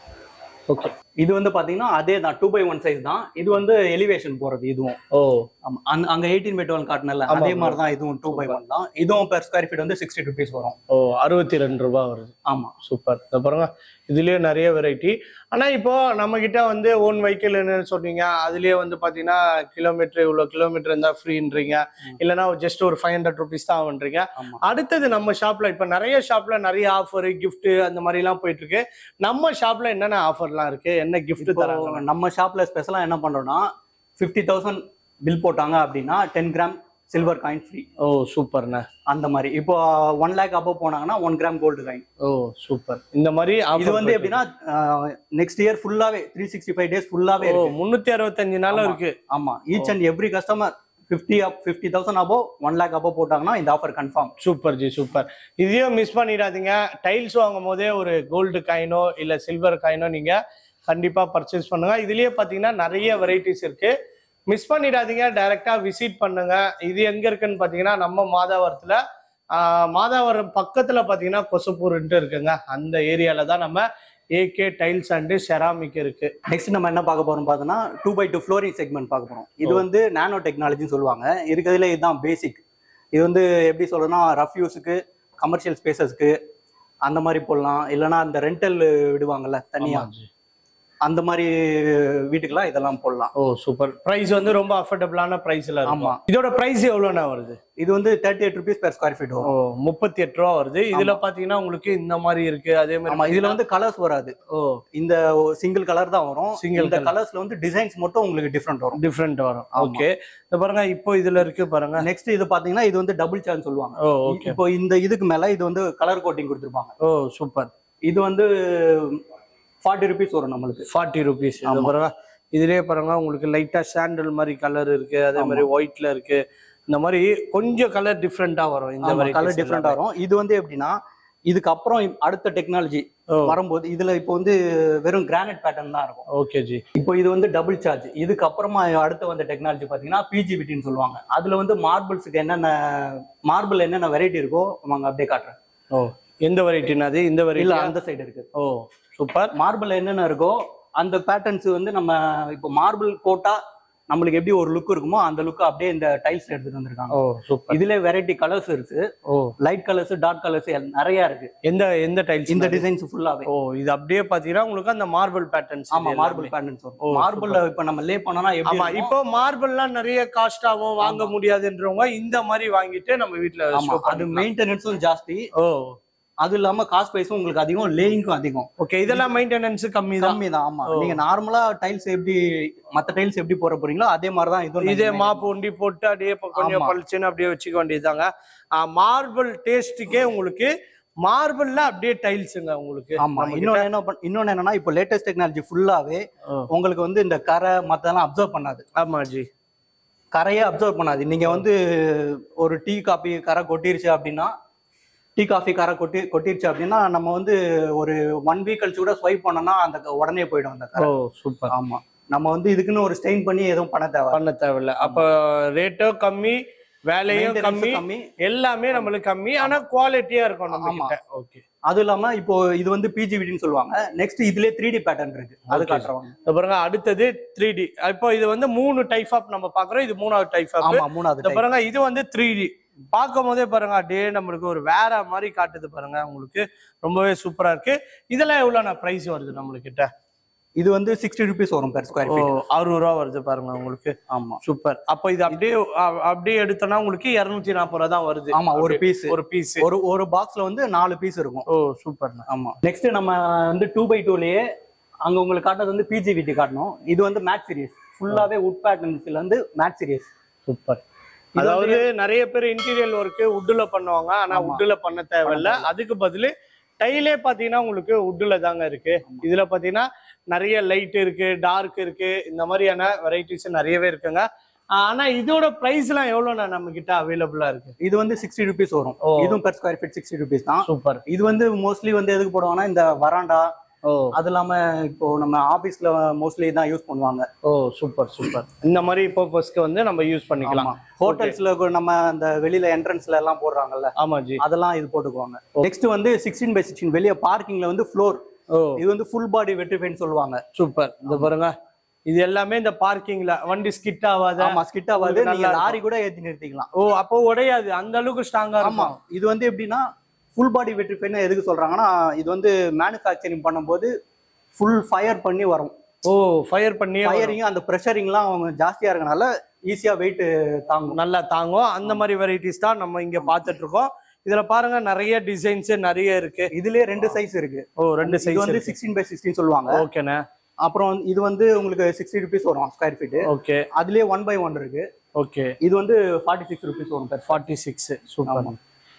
ஓகே. இது வந்து பாத்தீங்கன்னா அதே தான், டூ பை ஒன் சைஸ் தான். இது வந்து எலிவேஷன் போறது இதுவும். ஓ ஆமா. அங்க எயிட்டீன் பை டுவெல் காட்டினல அதே மாதிரி தான் இதுவும் டூ பை ஒன் தான். இதுவும் பெர் ஸ்கொயர் ஃபீட் வந்து சிக்ஸ்டி ருபீஸ் வரும். ஓ அறுபத்தி ரெண்டு ரூபாய் வருது. ஆமா சூப்பர். இதை பாருங்க, இதுலயே நிறைய வெரைட்டி. ஆனா இப்போ நம்ம கிட்ட வந்து ஓன் வெஹிக்கிள் என்னன்னு சொன்னீங்க, அதுலயே வந்து பாத்தீங்கன்னா கிலோமீட்டர் இவ்வளவு கிலோமீட்டர் இருந்தா ஃப்ரீன்றீங்க, இல்லைன்னா ஜஸ்ட் ஒரு ஃபைவ் ஹண்ட்ரட் ருபீஸ் தான் ஆகுன்றீங்க. அடுத்தது நம்ம ஷாப்ல இப்ப நிறைய ஷாப்ல நிறைய ஆஃபர், கிஃப்ட் அந்த மாதிரி எல்லாம் போயிட்டு இருக்கு. நம்ம ஷாப்ல என்னென்ன ஆஃபர்லாம் இருக்கு, என்ன கிஃப்ட் தராங்க? நம்ம ஷாப்ல ஸ்பெஷலா என்ன பண்றோம்னா, ஃபிஃப்டி தௌசண்ட் பில் போட்டாங்க அப்படின்னா ten gram silver coin free. ஓ சூப்பர்ண்ணா. அந்த மாதிரி இப்போ ஒன் லேக் அபவ் போனாங்கன்னா ஒன் கிராம் கோல்டு காயின். ஓ சூப்பர். இந்த மாதிரி இது வந்து எப்படின்னா நெக்ஸ்ட் இயர் ஃபுல்லாவே த்ரீ சிக்ஸ்டி ஃபைவ் டேஸ் ஃபுல்லாவே முன்னூத்தி அறுபத்தஞ்சு நாளும் இருக்கு. ஆமா. Each and every customer fifty up fifty thousand above one lakh above போட்டாங்கன்னா இந்த offer confirm. Super ji super. இதையும் மிஸ் பண்ணிடாதீங்க. டைல்ஸ் வாங்கும் போதே ஒரு கோல்டு காயினோ இல்ல சில்வர் காயினோ நீங்க கண்டிப்பா பர்ச்சேஸ் பண்ணுங்க. இதுலயே பாத்தீங்கன்னா நிறைய வெரைட்டிஸ் இருக்கு, மிஸ் பண்ணிடாதீங்க. டைரக்டா விசிட் பண்ணுங்க. இது எங்க இருக்குன்னு பாத்தீங்கன்னா நம்ம மாதாவரத்துல, ஆஹ் மாதாவரம் பக்கத்துல பாத்தீங்கன்னா கொசப்பூர்ன்ட்டு இருக்குங்க. அந்த ஏரியால தான் நம்ம ஏகே டைல்ஸ் அண்ட் செராமிக் இருக்கு. நெக்ஸ்ட் நம்ம என்ன பார்க்க போறோம் பார்த்தோம்னா two by two flooring segment பார்க்க போறோம். இது வந்து நானோ டெக்னாலஜின்னு சொல்லுவாங்க. இருக்கிறதுல இதுதான் பேசிக். இது வந்து எப்படி சொல்றதுன்னா, ரஃப் யூஸுக்கு, கமர்ஷியல் ஸ்பேசஸ்க்கு அந்த மாதிரி போடலாம். இல்லைன்னா அந்த ரெண்டல் விடுவாங்கல்ல தனியா, அந்த மாதிரி வீட்டுக்கெல்லாம் இதெல்லாம் போடலாம். ஓ சூப்பர். பிரைஸ் வந்து ரொம்ப அஃபோர்டபுளான பிரைஸ்ல இருக்கும். ஆமா. இதோட பிரைஸ் எவ்வளவுனா வருது? இது வந்து thirty eight rupees per square feet வரும். ஓ முப்பத்தி எட்டு ரூபா வருது. இதுல பாத்தீங்கன்னா உங்களுக்கு இந்த மாதிரி இருக்கு. அதே மாதிரி ஆமா, இதுல வந்து கலர்ஸ் வராது. ஓ இந்த சிங்கிள் கலர் தான் வரும். சிங்கிள் இந்த கலர்ஸ்ல வந்து டிசைன்ஸ் மட்டும் உங்களுக்கு டிஃபரெண்ட் வரும். டிஃபரெண்ட் வரும். ஓகே. இது பாருங்க, இப்போ இதுல இருக்கு பாருங்க. நெக்ஸ்ட் இது பாத்தீங்கன்னா இது வந்து டபுள் சார்ஜ் சொல்லுவாங்க. ஓ ஓகே. இப்போ இந்த இதுக்கு மேல இது வந்து கலர் கோட்டிங் கொடுத்துருப்பாங்க. ஓ சூப்பர். இது வந்து ஃபார்ட்டி ருபீஸ் வரும் நம்மளுக்கு. Forty rupees. பாருங்க, இதுலயே பாருங்க உங்களுக்கு லைட்டா சாண்டல் மாதிரி கலர் இருக்கு, அதே மாதிரி ஒயிட்ல இருக்கு. இந்த மாதிரி கொஞ்சம் கலர் டிஃப்ரெண்டா வரும். இந்த மாதிரி கலர் டிஃப்ரெண்டா வரும். இது வந்து எப்படின்னா, இதுக்கு அப்புறம் அடுத்த டெக்னாலஜி வரும்போது இதுல இப்போ வந்து வெறும் கிரானைட் பேட்டர்ன் தான் இருக்கும். ஓகே ஜி. இப்போ இது வந்து டபுள் சார்ஜ். இதுக்கு அப்புறமா அடுத்து வந்த டெக்னாலஜி பாத்தீங்கன்னா பிஜிபிடின்னு சொல்லுவாங்க. அதுல வந்து மார்பிள்ஸுக்கு என்னென்ன மார்பிள் என்னென்ன வெரைட்டி இருக்கோ வாங்க அப்படியே காட்டுறேன். ஓ எந்த வெரைட்டினா அது? இந்த வெரைட்டி அந்த சைடு இருக்கு. ஓ சூப்பர். மார்பிள் என்னென்ன இருக்கோ அந்த பேட்டர்ன்ஸ் வந்து நம்ம இப்போ மார்பிள் போட்டா நம்மளுக்கு எப்படி ஒரு லுக் இருக்குமோ அந்த லுக் அப்படியே இந்த டைல்ஸ் எடுத்துட்டு வந்திருக்காங்க. ஓ சூப்பர். இதுல வெரைட்டி கலர்ஸ் இருக்கு. ஓ லைட் கலர்ஸ், டார்க் கலர்ஸ் நிறைய இருக்கு. எந்த எந்த டைல்ஸ்? இந்த டிசைன்ஸ் ஃபுல்லாவே. ஓ இது அப்படியே பாத்தீங்கன்னா உங்களுக்கு அந்த மார்பிள் பேட்டர்ன்ஸ். ஆமா, மார்பிள் பேட்டர்ன்ஸ் வரும். மார்பிள்ல இப்ப நம்ம லே பண்ணனா எப்படி? ஆமா, இப்போ மார்பிள்லாம் நிறைய காஸ்டாவும் வாங்க முடியாதுன்றவங்க இந்த மாதிரி வாங்கிட்டு நம்ம வீட்ல, அது மெயின்டெனன்ஸும் ஜாஸ்தி. ஓ அது இல்லாம காஸ்ட் பிரைஸும் உங்களுக்கு அதிகம், லேயிங்கும் அதிகம். ஓகே. இதெல்லாம் மெயின்டெனன்ஸ் கம்மி தான். கம்மி தான். ஆமா, நீங்க நார்மலா டைல்ஸ் எப்படி மத்த டைல்ஸ் எப்படி போற போறீங்களோ அதே மாதிரி தான் இது. இதே மாப்பு ஒண்டி போட்டு அப்படியே கொஞ்சம் பளிச்சுன்னு அப்படியே வச்சுக்க வேண்டியதுதாங்க. மார்பிள் டேஸ்ட்டுக்கே உங்களுக்கு மார்பிள்ல அப்படியே டைல்ஸுங்க உங்களுக்கு. ஆமா. இன்னொன்னு என்ன இன்னொன்னு என்னன்னா, இப்போ லேட்டஸ்ட் டெக்னாலஜி ஃபுல்லாவே உங்களுக்கு வந்து இந்த கரை மத்தெல்லாம் அப்சர்வ் பண்ணாது. ஆமா ஜி, கரையே அப்சர்வ் பண்ணாது. நீங்க வந்து ஒரு டீ காபி கரை கொட்டிருச்சு அப்படின்னா, டீ காஃபி காரை கொட்டி கொட்டிருச்சு அப்படின்னா நம்ம வந்து ஒரு ஒன் வீக் கழிச்சு கூட ஸ்வைப் பண்ணோம்னா அந்த உடனே போயிடும் அந்த கரை. ஓ சூப்பர். ஆமா, நம்ம வந்து இதுக்குன்னு ஒரு ஸ்டெயின் பண்ணி எதுவும் பண்ண தேவை பண்ண தேவையில்ல. அப்ப ரேட்டோ கம்மி, வேலையும் கம்மி, எல்லாமே நம்மளுக்கு கம்மி, ஆனா குவாலிட்டியா இருக்கும் நம்ம கிட்ட. ஓகே. அதுவும் இல்லாம இப்போ இது வந்து பிஜிவிடின்னு சொல்லுவாங்க. நெக்ஸ்ட் இதுலயே த்ரீ டி பேட்டர்ன் இருக்கு, அது காட்டுறவாங்க. பாருங்க அடுத்தது த்ரீ டி. இப்போ இது வந்து மூணு டைப் ஆஃப் நம்ம பாக்குறோம், இது மூணாவது டைப் ஆஃப். ஆமா மூணாவது. பாருங்க இது வந்து த்ரீ டி பார்க்கும் போதே பாருங்க அப்படியே நம்மளுக்கு ஒரு வேற மாதிரி காட்டுது பாருங்க, உங்களுக்கு ரொம்பவே சூப்பரா இருக்கு. இதெல்லாம் எவ்வளவு பிரைஸ் வருது நம்மளுக்கிட்ட? இது வந்து சிக்ஸ்டி ருபீஸ் வரும் பெர் ஸ்கொயர் ஃபீட். அறுபது ரூபா வருது பாருங்க உங்களுக்கு. ஆமா சூப்பர். அப்போ இது அப்படியே அப்படியே எடுத்தோம்னா உங்களுக்கு இருநூத்தி நாற்பது ரூபா தான் வருது. ஆமா ஒரு பீஸ். ஒரு பீஸ் ஒரு ஒரு பாக்ஸ்ல வந்து நாலு பீஸ் இருக்கும். ஓ சூப்பர். ஆமா. நெக்ஸ்ட் நம்ம வந்து டூ பை டூலயே அங்க உங்களுக்கு காட்டுறது வந்து பிஜிவிடி காட்டணும். இது வந்து மேட் சீரிஸ், ஃபுல்லாவே வுட் பேட்டர்ன்ஸ்ல வந்து மேட் சீரிஸ். சூப்பர். அதாவது நிறைய பேர் இன்டீரியர் ஒர்க்கு வுட்ல பண்ணுவாங்க, ஆனா வுட்ல பண்ண தேவையில்ல. அதுக்கு பதில் டைலே பாத்தீங்கன்னா உங்களுக்கு வுட்ல தாங்க இருக்கு. இதுல பாத்தீங்கன்னா நிறைய லைட் இருக்கு, டார்க் இருக்கு, இந்த மாதிரியான வெரைட்டிஸ் நிறையவே இருக்குங்க. ஆனா இதோட பிரைஸ் எல்லாம் எவ்வளவு நம்ம கிட்ட அவைலபிளா இருக்கு? இது வந்து சிக்ஸ்டி ருபீஸ் வரும். இதுவும் per square feet sixty rupees தான். சூப்பர். இது வந்து மோஸ்ட்லி வந்து எதுக்கு போடுவாங்கன்னா இந்த வராண்டா, அது இல்லாம இப்போ நம்ம ஆபீஸ்ல மோஸ்ட்லி தான் யூஸ் பண்ணுவாங்க. ஓ சூப்பர் சூப்பர். இந்த மாதிரி பர்பஸ்க்கு வந்து நம்ம யூஸ் பண்ணிக்கலாம். ஹோட்டல்ஸ்ல நம்ம அந்த வெளியில என்ட்ரன்ஸ்ல எல்லாம் போடுறாங்கல்ல, ஆமா ஜி, அதெல்லாம் இது போட்டுக்குவாங்க. நெக்ஸ்ட் வந்து சிக்ஸ்டீன் பை சிக்ஸ்டீன் வெளிய பார்க்கிங்ல வந்து ஃப்ளோர். இது வந்து ஃபுல் பாடி வெட்ரிஃபைன்னு சொல்லுவாங்க. சூப்பர். இந்த பாருங்க இது எல்லாமே இந்த பார்க்கிங்ல வண்டி ஸ்கிட் ஆகாத. ஆமா ஸ்கிட் ஆகாது, நீங்க லாரி கூட ஏத்தி நிறுத்திக்கலாம். ஓ அப்போ உடையாது, அந்த அளவுக்கு ஸ்ட்ராங்கா இருக்கும். ஆமா. இது வந்து எப்படின்னா ஃபுல் பாடி வெட்ரிஃபைன்னு எதுக்கு சொல்றாங்கன்னா, இது வந்து மேனுஃபேக்சரிங் பண்ணும்போது ஃபுல் ஃபயர் பண்ணி வரும். ஓ ஃபயர் பண்ணி ஃபயரிங் அந்த ப்ரெஷரிங்லாம் ஜாஸ்தியா இருக்கனால ஈஸியா வெயிட் தாங்கும், நல்லா தாங்கும். அந்த மாதிரி வெரைட்டிஸ் தான் நம்ம இங்க பாத்துட்டு இருக்கோம். இதுல பாருங்க நிறைய டிசைன்ஸ் நிறைய இருக்கு. இதுலயே ரெண்டு சைஸ் இருக்கு. ஓ ரெண்டு சைஸ். இது வந்து சிக்ஸ்டீன் பை சிக்ஸ்டீன் சொல்லுவாங்க. ஓகேண்ணே. அப்புறம் இது வந்து உங்களுக்கு சிக்ஸ்டி ருபீஸ் வரும் ஸ்கொயர் ஃபீட். ஓகே. அதுலயே ஒன் பை ஒன் இருக்கு. ஓகே. இது வந்து ஃபார்ட்டி சிக்ஸ் ருபீஸ் வரும். Forty six. சூப்பர்.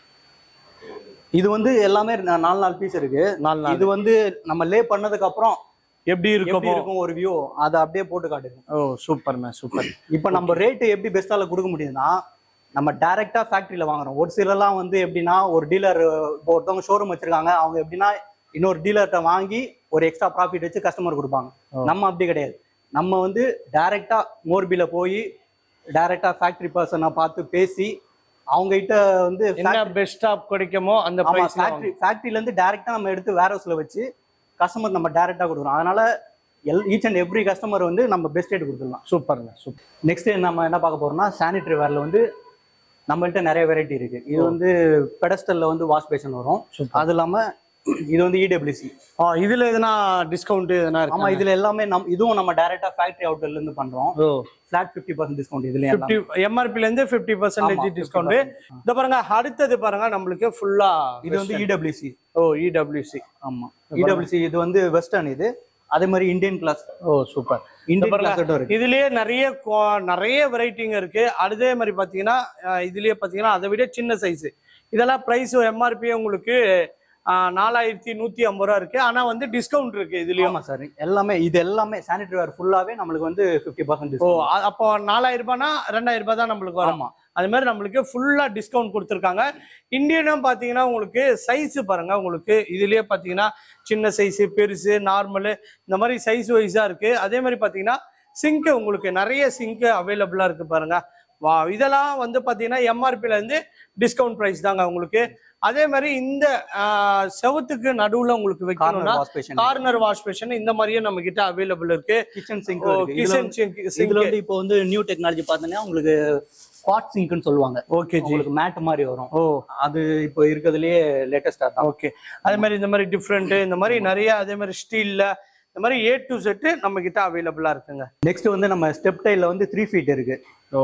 இது வந்து எல்லாமே நாலு நாலு பீஸ் இருக்கு. இது வந்து நம்ம லே பண்ணதுக்கு அப்புறம் எப்படி இருக்கும் ஒரு வியூ அதை அப்படியே போட்டு காட்டுது. ஓ சூப்பர்ண்ணா சூப்பர். இப்போ நம்ம ரேட் எப்படி பெஸ்ட்டால கொடுக்க முடியுதுன்னா, நம்ம டைரக்டா ஃபேக்டரியில வாங்குறோம். ஒரு சிலர்லாம் வந்து எப்படின்னா ஒரு டீலர், இப்போ ஒருத்தவங்க ஷோரூம் வச்சிருக்காங்க, அவங்க எப்படின்னா இன்னொரு டீலர்கிட்ட வாங்கி ஒரு எக்ஸ்ட்ரா ப்ராஃபிட் வச்சு கஸ்டமர் கொடுப்பாங்க. நம்ம அப்படி கிடையாது. நம்ம வந்து டைரக்டா மோர்பில போய் டைரக்டா ஃபேக்டரி பர்சனை பார்த்து பேசி அவங்க கிட்ட வந்து என்ன பெஸ்டா கிடைக்குமோ அந்த பிரைஸ் ஃபேக்டரி ஃபேக்டரியில இருந்து டைரக்டா நம்ம எடுத்து வேர் ஹவுஸ்ல வச்சு கஸ்டமர் நம்ம டைரக்டா கொடுக்குறோம். அதனால எல் ஈச் அண்ட் எவ்ரி கஸ்டமர் வந்து நம்ம பெஸ்ட் ரேட் கொடுத்துடலாம். சூப்பர்ங்க சூப்பர். நெக்ஸ்ட் நம்ம என்ன பார்க்க போறோம்னா, சானிட்டரி வேர்ல வந்து நம்மள்ட்ட நிறைய வெரைட்டி இருக்கு. இது வந்து பெடஸ்டல்ல வந்து வாஷ் பேஷன் வரும். அது இல்லாம இது வந்து இடபிள்யூசி. ஆ இதுல எதனா டிஸ்கவுண்ட் எதனா இருக்கு? ஆமா இதுல எல்லாமே நம் இதுவும் நம்ம டைரக்டா ஃபேக்டரி அவுட்லெட்ல இருந்து பண்றோம். ஓ ஃபிளாட் ஃபிஃப்டி பர்சன்ட் டிஸ்கவுண்ட். இதுல ஃபிஃப்டி எம்ஆர்பில இருந்து ஃபிஃப்டி பர்சன்டேஜ் டிஸ்கவுண்ட். இத பாருங்க அடுத்தது பாருங்க நம்மளுக்கு ஃபுல்லா இது வந்து இடபிள்யூசி. ஓ இடபிள்யூசி. ஆமா இடபிள்யூசி. இது வந்து வெஸ்டர்ன். இது அதே மாதிரி இந்தியன் கிளாஸ். ஓ சூப்பர். இந்தியன் கிளாஸ் இருக்கு. இதுலயே நிறைய நிறைய வெரைட்டிங்க இருக்கு. அதே மாதிரி பாத்தீங்கன்னா இதுலயே பாத்தீங்கன்னா அதை விட சின்ன சைஸ். இதெல்லாம் பிரைஸ் எம்ஆர்பி உங்களுக்கு நாலாயிரத்தி நூத்தி ஐம்பது ரூபா இருக்கு. ஆனா வந்து டிஸ்கவுண்ட் இருக்கு இதுலயும். ஆமா சார் எல்லாமே இது எல்லாமே சானிட்டரி வேர் ஃபுல்லாவே நம்மளுக்கு வந்து ஃபிஃப்டி பர்சன்ட். ஓ அப்போ நாலாயிரம் ரூபாய்னா ரெண்டாயிரம் ரூபாய் தான் நம்மளுக்கு வரும். அது மாதிரி நம்மளுக்கு ஃபுல்லா டிஸ்கவுண்ட் கொடுத்துருக்காங்க. இந்தியனும் பாத்தீங்கன்னா உங்களுக்கு சைஸ் பாருங்க, உங்களுக்கு இதுலயே பாத்தீங்கன்னா சின்ன சைஸ், பெருசு, நார்மலு, இந்த மாதிரி சைஸ் வைஸா இருக்கு. அதே மாதிரி பாத்தீங்கன்னா சிங்க் உங்களுக்கு நிறைய சிங்க் அவைலபிளா இருக்கு பாருங்க. வா இதெல்லாம் வந்து பாத்தீங்கன்னா எம்ஆர்பில இருந்து டிஸ்கவுண்ட் பிரைஸ் தாங்க உங்களுக்கு. அதே மாதிரி இந்த செவத்துக்கு நடுவுல உங்களுக்கு வைக்கணும்னா கார்னர் வாஷ் பேஷன் இந்த மாதிரியே நம்ம கிட்ட அவைலபிள் இருக்கு. கிச்சன் சிங்க் கிச்சன் சிங்க் இதுல வந்து இப்போ வந்து நியூ டெக்னாலஜி பார்த்தீங்கன்னா உங்களுக்கு ஸ்பாட் சிங்க்னு சொல்லுவாங்க. Okay G. உங்களுக்கு மேட் மாதிரி வரும். ஓ அது இப்போ இருக்கிறதுலயே லேட்டஸ்டா தான். ஓகே. அதே மாதிரி இந்த மாதிரி டிஃப்ரெண்ட் இந்த மாதிரி நிறைய அதே மாதிரி ஸ்டீல்ல இந்த மாதிரி ஏ டு செட் நம்ம கிட்ட அவைலபிளா இருக்குங்க. நெக்ஸ்ட் வந்து நம்ம ஸ்டெப் டைல்ல வந்து த்ரீ ஃபீட் இருக்கு. ஓ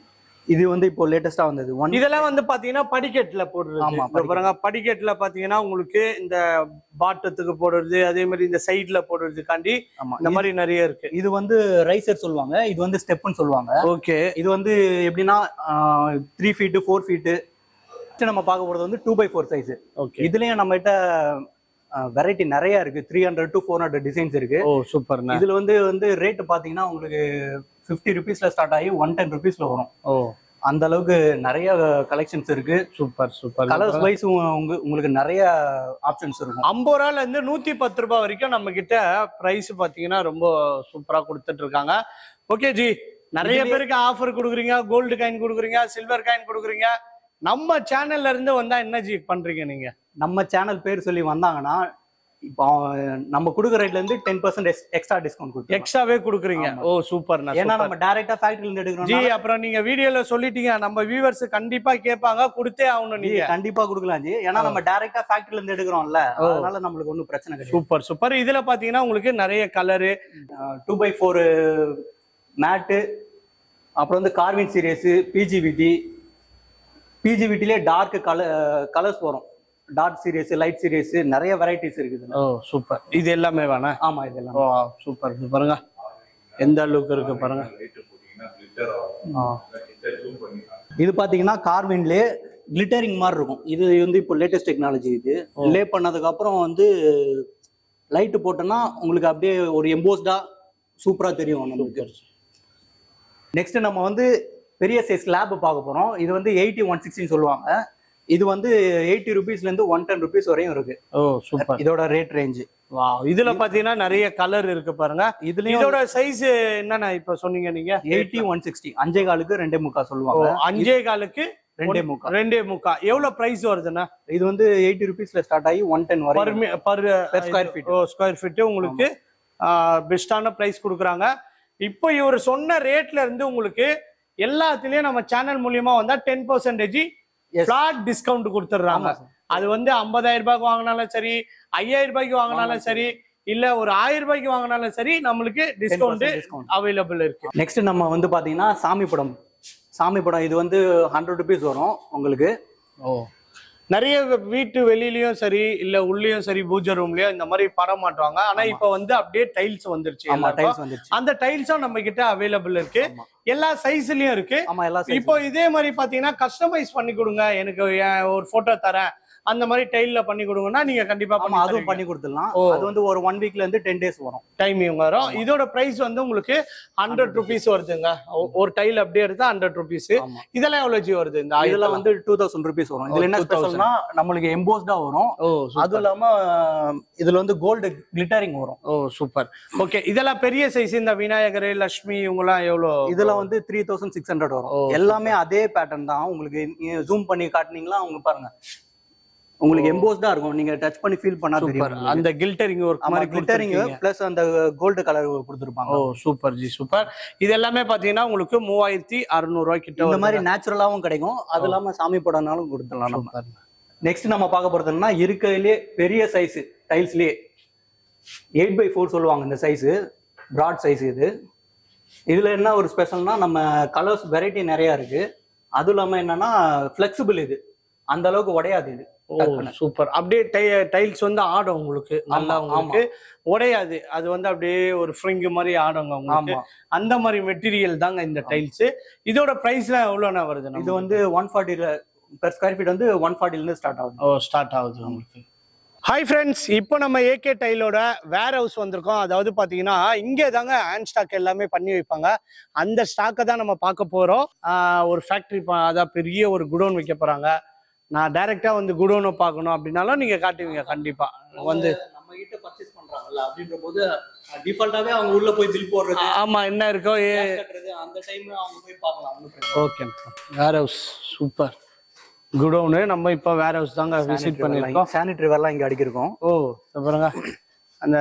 இது வந்து இப்போ லேட்டஸ்டா வந்தது. இதெல்லாம் வந்து பாத்தீங்கன்னா படிக்கட்டுல போடுறது. ஆமா பாருங்க படிக்கட்டுல பாத்தீங்கன்னா உங்களுக்கு இந்த பாட்டத்துக்கு போடுறது, அதே மாதிரி இந்த சைட்ல போடுறதுக்காண்டி இந்த மாதிரி நிறைய இருக்கு. இது வந்து ரைசர் சொல்லுவாங்க, இது வந்து ஸ்டெப்னு சொல்லுவாங்க. ஓகே. இது வந்து எப்படின்னா த்ரீ ஃபீட் ஃபோர் ஃபீட் நம்ம பார்க்க போறது வந்து two by four size. Okay. இதுலயும் நம்ம கிட்ட வெரைட்டி நிறைய இருக்கு. Three hundred to four hundred designs இருக்கு. ஓ சூப்பர். இதுல வந்து வந்து ரேட் பாத்தீங்கன்னா உங்களுக்கு ஃபிஃப்டி ருபீஸ்ல ஸ்டார்ட் ஆகி ஒன் டென் ருபீஸ்ல வரும். ஓ அந்த அளவுக்கு நிறைய கலெக்ஷன்ஸ் இருக்கு. Super super. கலர்ஸ் வைஸ் உங்களுக்கு நிறைய ஆப்ஷன்ஸ் இருக்கும். ஐம்பது ரூபாயில இருந்து நூத்தி பத்து ரூபாய் வரைக்கும் நம்ம கிட்ட பிரைஸ் பாத்தீங்கன்னா ரொம்ப சூப்பரா கொடுத்துட்டு இருக்காங்க. ஓகே ஜி. நிறைய பேருக்கு ஆஃபர் கொடுக்குறீங்க, கோல்டு காயின் கொடுக்குறீங்க, சில்வர் காயின் கொடுக்குறீங்க. நம்ம சேனல்ல இருந்து வந்தா என்ன ஜி பண்றீங்க நீங்க? நம்ம சேனல் பேர் சொல்லி வந்தாங்கன்னா இப்போ நம்ம கொடுக்குற ரேட்ல இருந்து டென் பர்சன்ட் எக்ஸ்ட்ரா டிஸ்கவுண்ட் கொடுத்து எக்ஸ்ட்ராவே கொடுக்குறீங்க. ஓ சூப்பர். ஏன்னா நம்ம டைரக்டா ஃபேக்டரியில இருந்து எடுக்கிறோம் ஜி. அப்புறம் நீங்க வீடியோல சொல்லிட்டீங்க, நம்ம வியூவர்ஸ் கண்டிப்பா கேட்பாங்க, கொடுத்தே ஆகணும். நீங்க கண்டிப்பா கொடுக்கலாம் ஜி, ஏன்னா நம்ம டைரக்டா ஃபேக்டரியில இருந்து எடுக்கிறோம்ல, அதனால நம்மளுக்கு ஒன்றும் பிரச்சனை கிடையாது. Super super. இதுல பாத்தீங்கன்னா உங்களுக்கு நிறைய colour, two by four matte, அப்புறம் வந்து கார்வின் சீரியஸ், பிஜிவிடி, பிஜிவிட்டிலே டார்க் கலர் கலர்ஸ் வரும், டார்க் சீரியஸ், லைட் சீரியஸ், நிறைய வெரைட்டிஸ் இருக்குது. ஓ சூப்பர். இது எல்லாமே வேணா? ஆமா இதெல்லாம். ஓ சூப்பர். பாருங்க எந்த அளவுக்கு இருக்கு பாருங்க. இது பாத்தீங்கன்னா கார்வின்லே கிளிட்டரிங் மாதிரி இருக்கும். இது வந்து இப்போ லேட்டஸ்ட் டெக்னாலஜி. இது லே பண்ணதுக்கு அப்புறம் வந்து லைட் போட்டோம்னா உங்களுக்கு அப்படியே ஒரு எம்போஸ்டா சூப்பரா தெரியும் நமக்கு. நெக்ஸ்ட் நம்ம வந்து பெரிய சைஸ் ஸ்லாப் பார்க்க போறோம். இது வந்து எயிட்டி ஒன் சிக்ஸ்டின்னு சொல்லுவாங்க. இது வந்து எயிட்டி ருபீஸ்ல இருந்து ஒன் டென் ருபீஸ் வரையும் இருக்கு. ஓ சூப்பர். இதோட ரேட் ரேஞ்ச். வா. இதுல பாத்தீங்கன்னா நிறைய கலர் இருக்கு பாருங்க. இதுல இதோட சைஸ் என்னன்னா இப்ப சொன்னீங்க நீங்க? Eighty one sixty. அஞ்சே காலுக்கு ரெண்டே முக்கா சொல்லுவாங்க. அஞ்சே காலுக்கு ரெண்டே முக்கா. ரெண்டே முக்கா. எவ்வளவு பிரைஸ் வருதுன்னா? இது வந்து எயிட்டி ருபீஸ்ல ஸ்டார்ட் ஆகி ஒன் டென் வரையும் பர் ஸ்கொயர் ஃபீட். ஓ ஸ்கொயர் ஃபீட் உங்களுக்கு பெஸ்டான பிரைஸ் கொடுக்குறாங்க. இப்போ இவர் சொன்ன ரேட்ல இருந்து உங்களுக்கு எல்லாத்துலயும் நம்ம சேனல் மூலியமா வந்தா டென் பர்சன்டேஜ் ஃபிளாட் டிஸ்கவுண்ட் கொடுத்துட்றாங்க. அது வந்து ஐம்பதாயிரம் ரூபாய்க்கு வாங்கினாலும் சரி, ஐயாயிரம் ரூபாய்க்கு வாங்கினாலும் சரி, இல்ல ஒரு ஆயிரம் ரூபாய்க்கு வாங்கினாலும் சரி, நம்மளுக்கு டிஸ்கவுண்ட் அவைலபிள் இருக்கு. நெக்ஸ்ட் நம்ம வந்து பாத்தீங்கன்னா சாமி படம். சாமி படம் இது வந்து ஹண்ட்ரட் ருபீஸ் வரும் உங்களுக்கு. ஓ நிறைய வீட்டு வெளியிலயும் சரி இல்ல உள்ளயும் சரி பூஜை ரூம்லயும் இந்த மாதிரி படம் மாட்டுவாங்க. ஆனா இப்ப வந்து அப்படியே டைல்ஸ் வந்துருச்சு. அந்த டைல்ஸும் நம்ம கிட்ட அவைலபிள் இருக்கு. எல்லா சைஸ்லயும் இருக்கு. இப்போ இதே மாதிரி பாத்தீங்கன்னா கஸ்டமைஸ் பண்ணி கொடுங்க, எனக்கு ஒரு போட்டோ தரேன், அந்த மாதிரி டைல்ல பண்ணி கொடுங்கன்னா நீங்க கண்டிப்பா அதுவும் பண்ணி கொடுத்துடலாம். அது வந்து ஒரு ஒன் வீக்ல இருந்து டென் டேஸ் வரும் டைமிங் வரும். இதோட பிரைஸ் வந்து உங்களுக்கு ஹண்ட்ரட் ருபீஸ் வருதுங்க. ஒரு டைல் அப்படியே எடுத்தா ஹண்ட்ரட் ருபீஸ். இதெல்லாம் எவ்வளவு ஜி வருது? இந்த இதெல்லாம் வந்து டூ தௌசண்ட் ருபீஸ் வரும். இதுல என்ன ஸ்பெஷல்னா நம்மளுக்கு எம்போஸ்டா வரும். அது இல்லாம இதுல வந்து கோல்டு கிளிட்டரிங் வரும். ஓ சூப்பர். ஓகே. இதெல்லாம் பெரிய சைஸ். இந்த விநாயகர், லட்சுமி இவங்கலாம் எவ்வளவு? இதெல்லாம் வந்து த்ரீ தௌசண்ட் சிக்ஸ் ஹண்ட்ரட் வரும். எல்லாமே அதே பேட்டர்ன் தான். உங்களுக்கு ஜூம் பண்ணி காட்டுனீங்களா அவங்க பாருங்க, உங்களுக்கு எம்போஸ்டா இருக்கும். நீங்க டச் பண்ணி ஃபீல் பண்ணா தெரியும். அந்த கில்டரிங் ஒர்க் மாதிரி கிளிட்டரிங் பிளஸ் அந்த கோல்ட் கலர் கொடுத்திருப்பாங்க. ஓ சூப்பர் ஜி சூப்பர். இது எல்லாமே பாத்தீங்கன்னா உங்களுக்கு மூவாயிரத்தி அறுநூறு ரூபாய் கிட்ட இந்த மாதிரி நேச்சுரலாவும் கிடைக்கும். அது இல்லாம சாமி படம்னாலும் கொடுத்துடலாம் நம்ம. நெக்ஸ்ட் நம்ம பார்க்க போறதுன்னா இருக்கிறதுலே பெரிய சைஸ் டைல்ஸ்லயே எயிட் பை ஃபோர் சொல்லுவாங்க. இந்த சைஸ் பிராட் சைஸ். இது இதுல என்ன ஒரு ஸ்பெஷல்னா நம்ம கலர்ஸ் வெரைட்டி நிறைய இருக்கு. அதுவும் இல்லாம என்னன்னா பிளெக்சிபிள். இது அந்த அளவுக்கு உடையாது. இது சூப்பர். அப்படியே டைல்ஸ் வந்து ஆடும் உங்களுக்கு நல்லா, உங்களுக்கு உடையாது. அது வந்து அப்படியே ஒரு ஃப்ரிங் மாதிரி ஆடுங்க உங்களுக்கு. அந்த மாதிரி மெட்டீரியல் தாங்க இந்த டைல்ஸ். இதோட பிரைஸ்லாம் எவ்வளோண்ணா வருது? இது வந்து ஒன் ஃபார்ட்டில பெர் ஸ்கொயர் ஃபீட் வந்து ஒன் ஃபார்ட்டில இருந்து ஸ்டார்ட் ஆகுது. ஓ ஸ்டார்ட் ஆகுது உங்களுக்கு. ஹாய் ஃப்ரெண்ட்ஸ், இப்போ நம்ம ஏகே டைலோட வேர் ஹவுஸ் வந்திருக்கோம். அதாவது பார்த்தீங்கன்னா இங்கே தாங்க ஹேண்ட் ஸ்டாக் எல்லாமே பண்ணி வைப்பாங்க. அந்த ஸ்டாக்கை தான் நம்ம பார்க்க போகிறோம். ஒரு ஃபேக்ட்ரி, அதான் பெரிய ஒரு குடோன் வைக்க போகிறாங்க. நான் டைரக்டா வந்து குடோனை பார்க்கணும் அப்படின்னாலும் நீங்க காட்டுவீங்க கண்டிப்பா. வந்து நம்ம கிட்ட பர்ச்சேஸ் பண்றாங்கல்ல அப்படின்ற போது டிஃபால்ட்டாவே அவங்க உள்ள போய் பில் போடுறது, ஆமா என்ன இருக்கோ அந்த டைம் அவங்க போய் பார்க்கலாம். ஓகே. Warehouse super. குடோனு நம்ம இப்போ வேர் ஹவுஸ் தாங்க விசிட் பண்ணிருக்கோம். சானிட்டரி வேர்லாம் இங்க அடிக்கிருக்கோம். ஓ பாருங்க, அந்த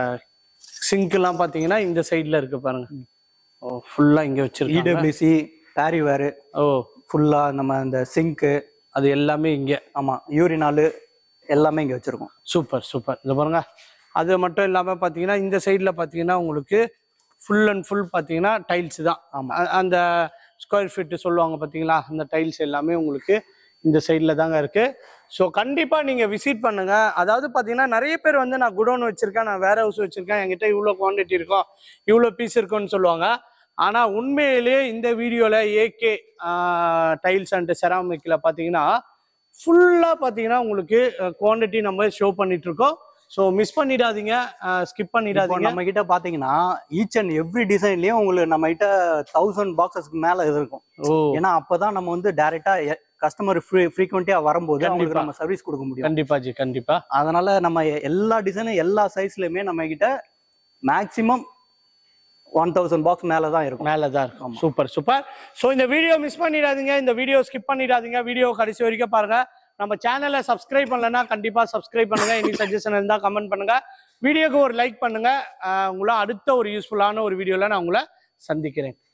சிங்க் எல்லாம் பாத்தீங்கன்னா இந்த சைட்ல இருக்கு பாருங்க. ஓ ஃபுல்லா இங்க வச்சிருக்கோம். இடபிள்யூசி பேரி வேர். ஓ ஃபுல்லா நம்ம அந்த சிங்க் அது எல்லாமே இங்க. ஆமா, யூரினாலு எல்லாமே இங்க வச்சிருக்கோம். Super super. இது பாருங்க. அது மட்டும் இல்லாம பாத்தீங்கன்னா இந்த சைட்ல பாத்தீங்கன்னா உங்களுக்கு ஃபுல் அண்ட் ஃபுல் பாத்தீங்கன்னா டைல்ஸ் தான். ஆமா, அந்த ஸ்கொயர் ஃபீட் சொல்லுவாங்க பாத்தீங்களா, அந்த டைல்ஸ் எல்லாமே உங்களுக்கு இந்த சைட்ல தாங்க இருக்கு. ஸோ கண்டிப்பா நீங்க விசிட் பண்ணுங்க. அதாவது பாத்தீங்கன்னா நிறைய பேர் வந்து நான் குடோன் வச்சிருக்கேன், நான் வேர் ஹவுஸ் வச்சிருக்கேன், என்கிட்ட இவ்வளோ குவான்டிட்டி இருக்கும், இவ்வளோ பீஸ் இருக்குன்னு சொல்லுவாங்க. ஆனா உண்மையிலேயே இந்த வீடியோல ஏகே டைல்ஸ் அண்ட் செராமிக்ல பாத்தீங்கன்னா ஃபுல்லா பாத்தீங்கன்னா உங்களுக்கு குவான்டிட்டி நம்ம ஷோ பண்ணிட்டு இருக்கோம். ஸோ மிஸ் பண்ணிடாதீங்க, ஸ்கிப் பண்ணிடாதீங்க. நம்ம கிட்ட பாத்தீங்கன்னா ஈச் அண்ட் எவ்ரி டிசைன்லயும் உங்களுக்கு நம்ம கிட்ட தௌசண்ட் பாக்ஸஸ்க்கு மேல இருக்கும். ஏன்னா அப்பதான் நம்ம வந்து டைரக்டா கஸ்டமர் ஃப்ரீக்வெண்டா வரும்போது அவங்களுக்கு நம்ம சர்வீஸ் கொடுக்க முடியும். கண்டிப்பா ஜி கண்டிப்பா. அதனால நம்ம எல்லா டிசைனும் எல்லா சைஸ்லயுமே நம்ம கிட்ட மேக்சிமம் ஒன் தௌசண்ட் பாக்ஸ் மேலே தான் இருக்கும். மேலே தான் இருக்கும். Super super. ஸோ இந்த வீடியோ மிஸ் பண்ணிடாதீங்க, இந்த வீடியோ ஸ்கிப் பண்ணிடாதீங்க, வீடியோ கடைசி வரைக்கும் பாருங்க. நம்ம சேனலை சப்ஸ்கிரைப் பண்ணலன்னா கண்டிப்பா சப்ஸ்கிரைப் பண்ணுங்க. எனி சஜஷன் இருந்தால் கமெண்ட் பண்ணுங்க, வீடியோக்கு ஒரு லைக் பண்ணுங்க. உங்களை அடுத்த ஒரு யூஸ்ஃபுல்லான ஒரு வீடியோல நான் உங்களை சந்திக்கிறேன்.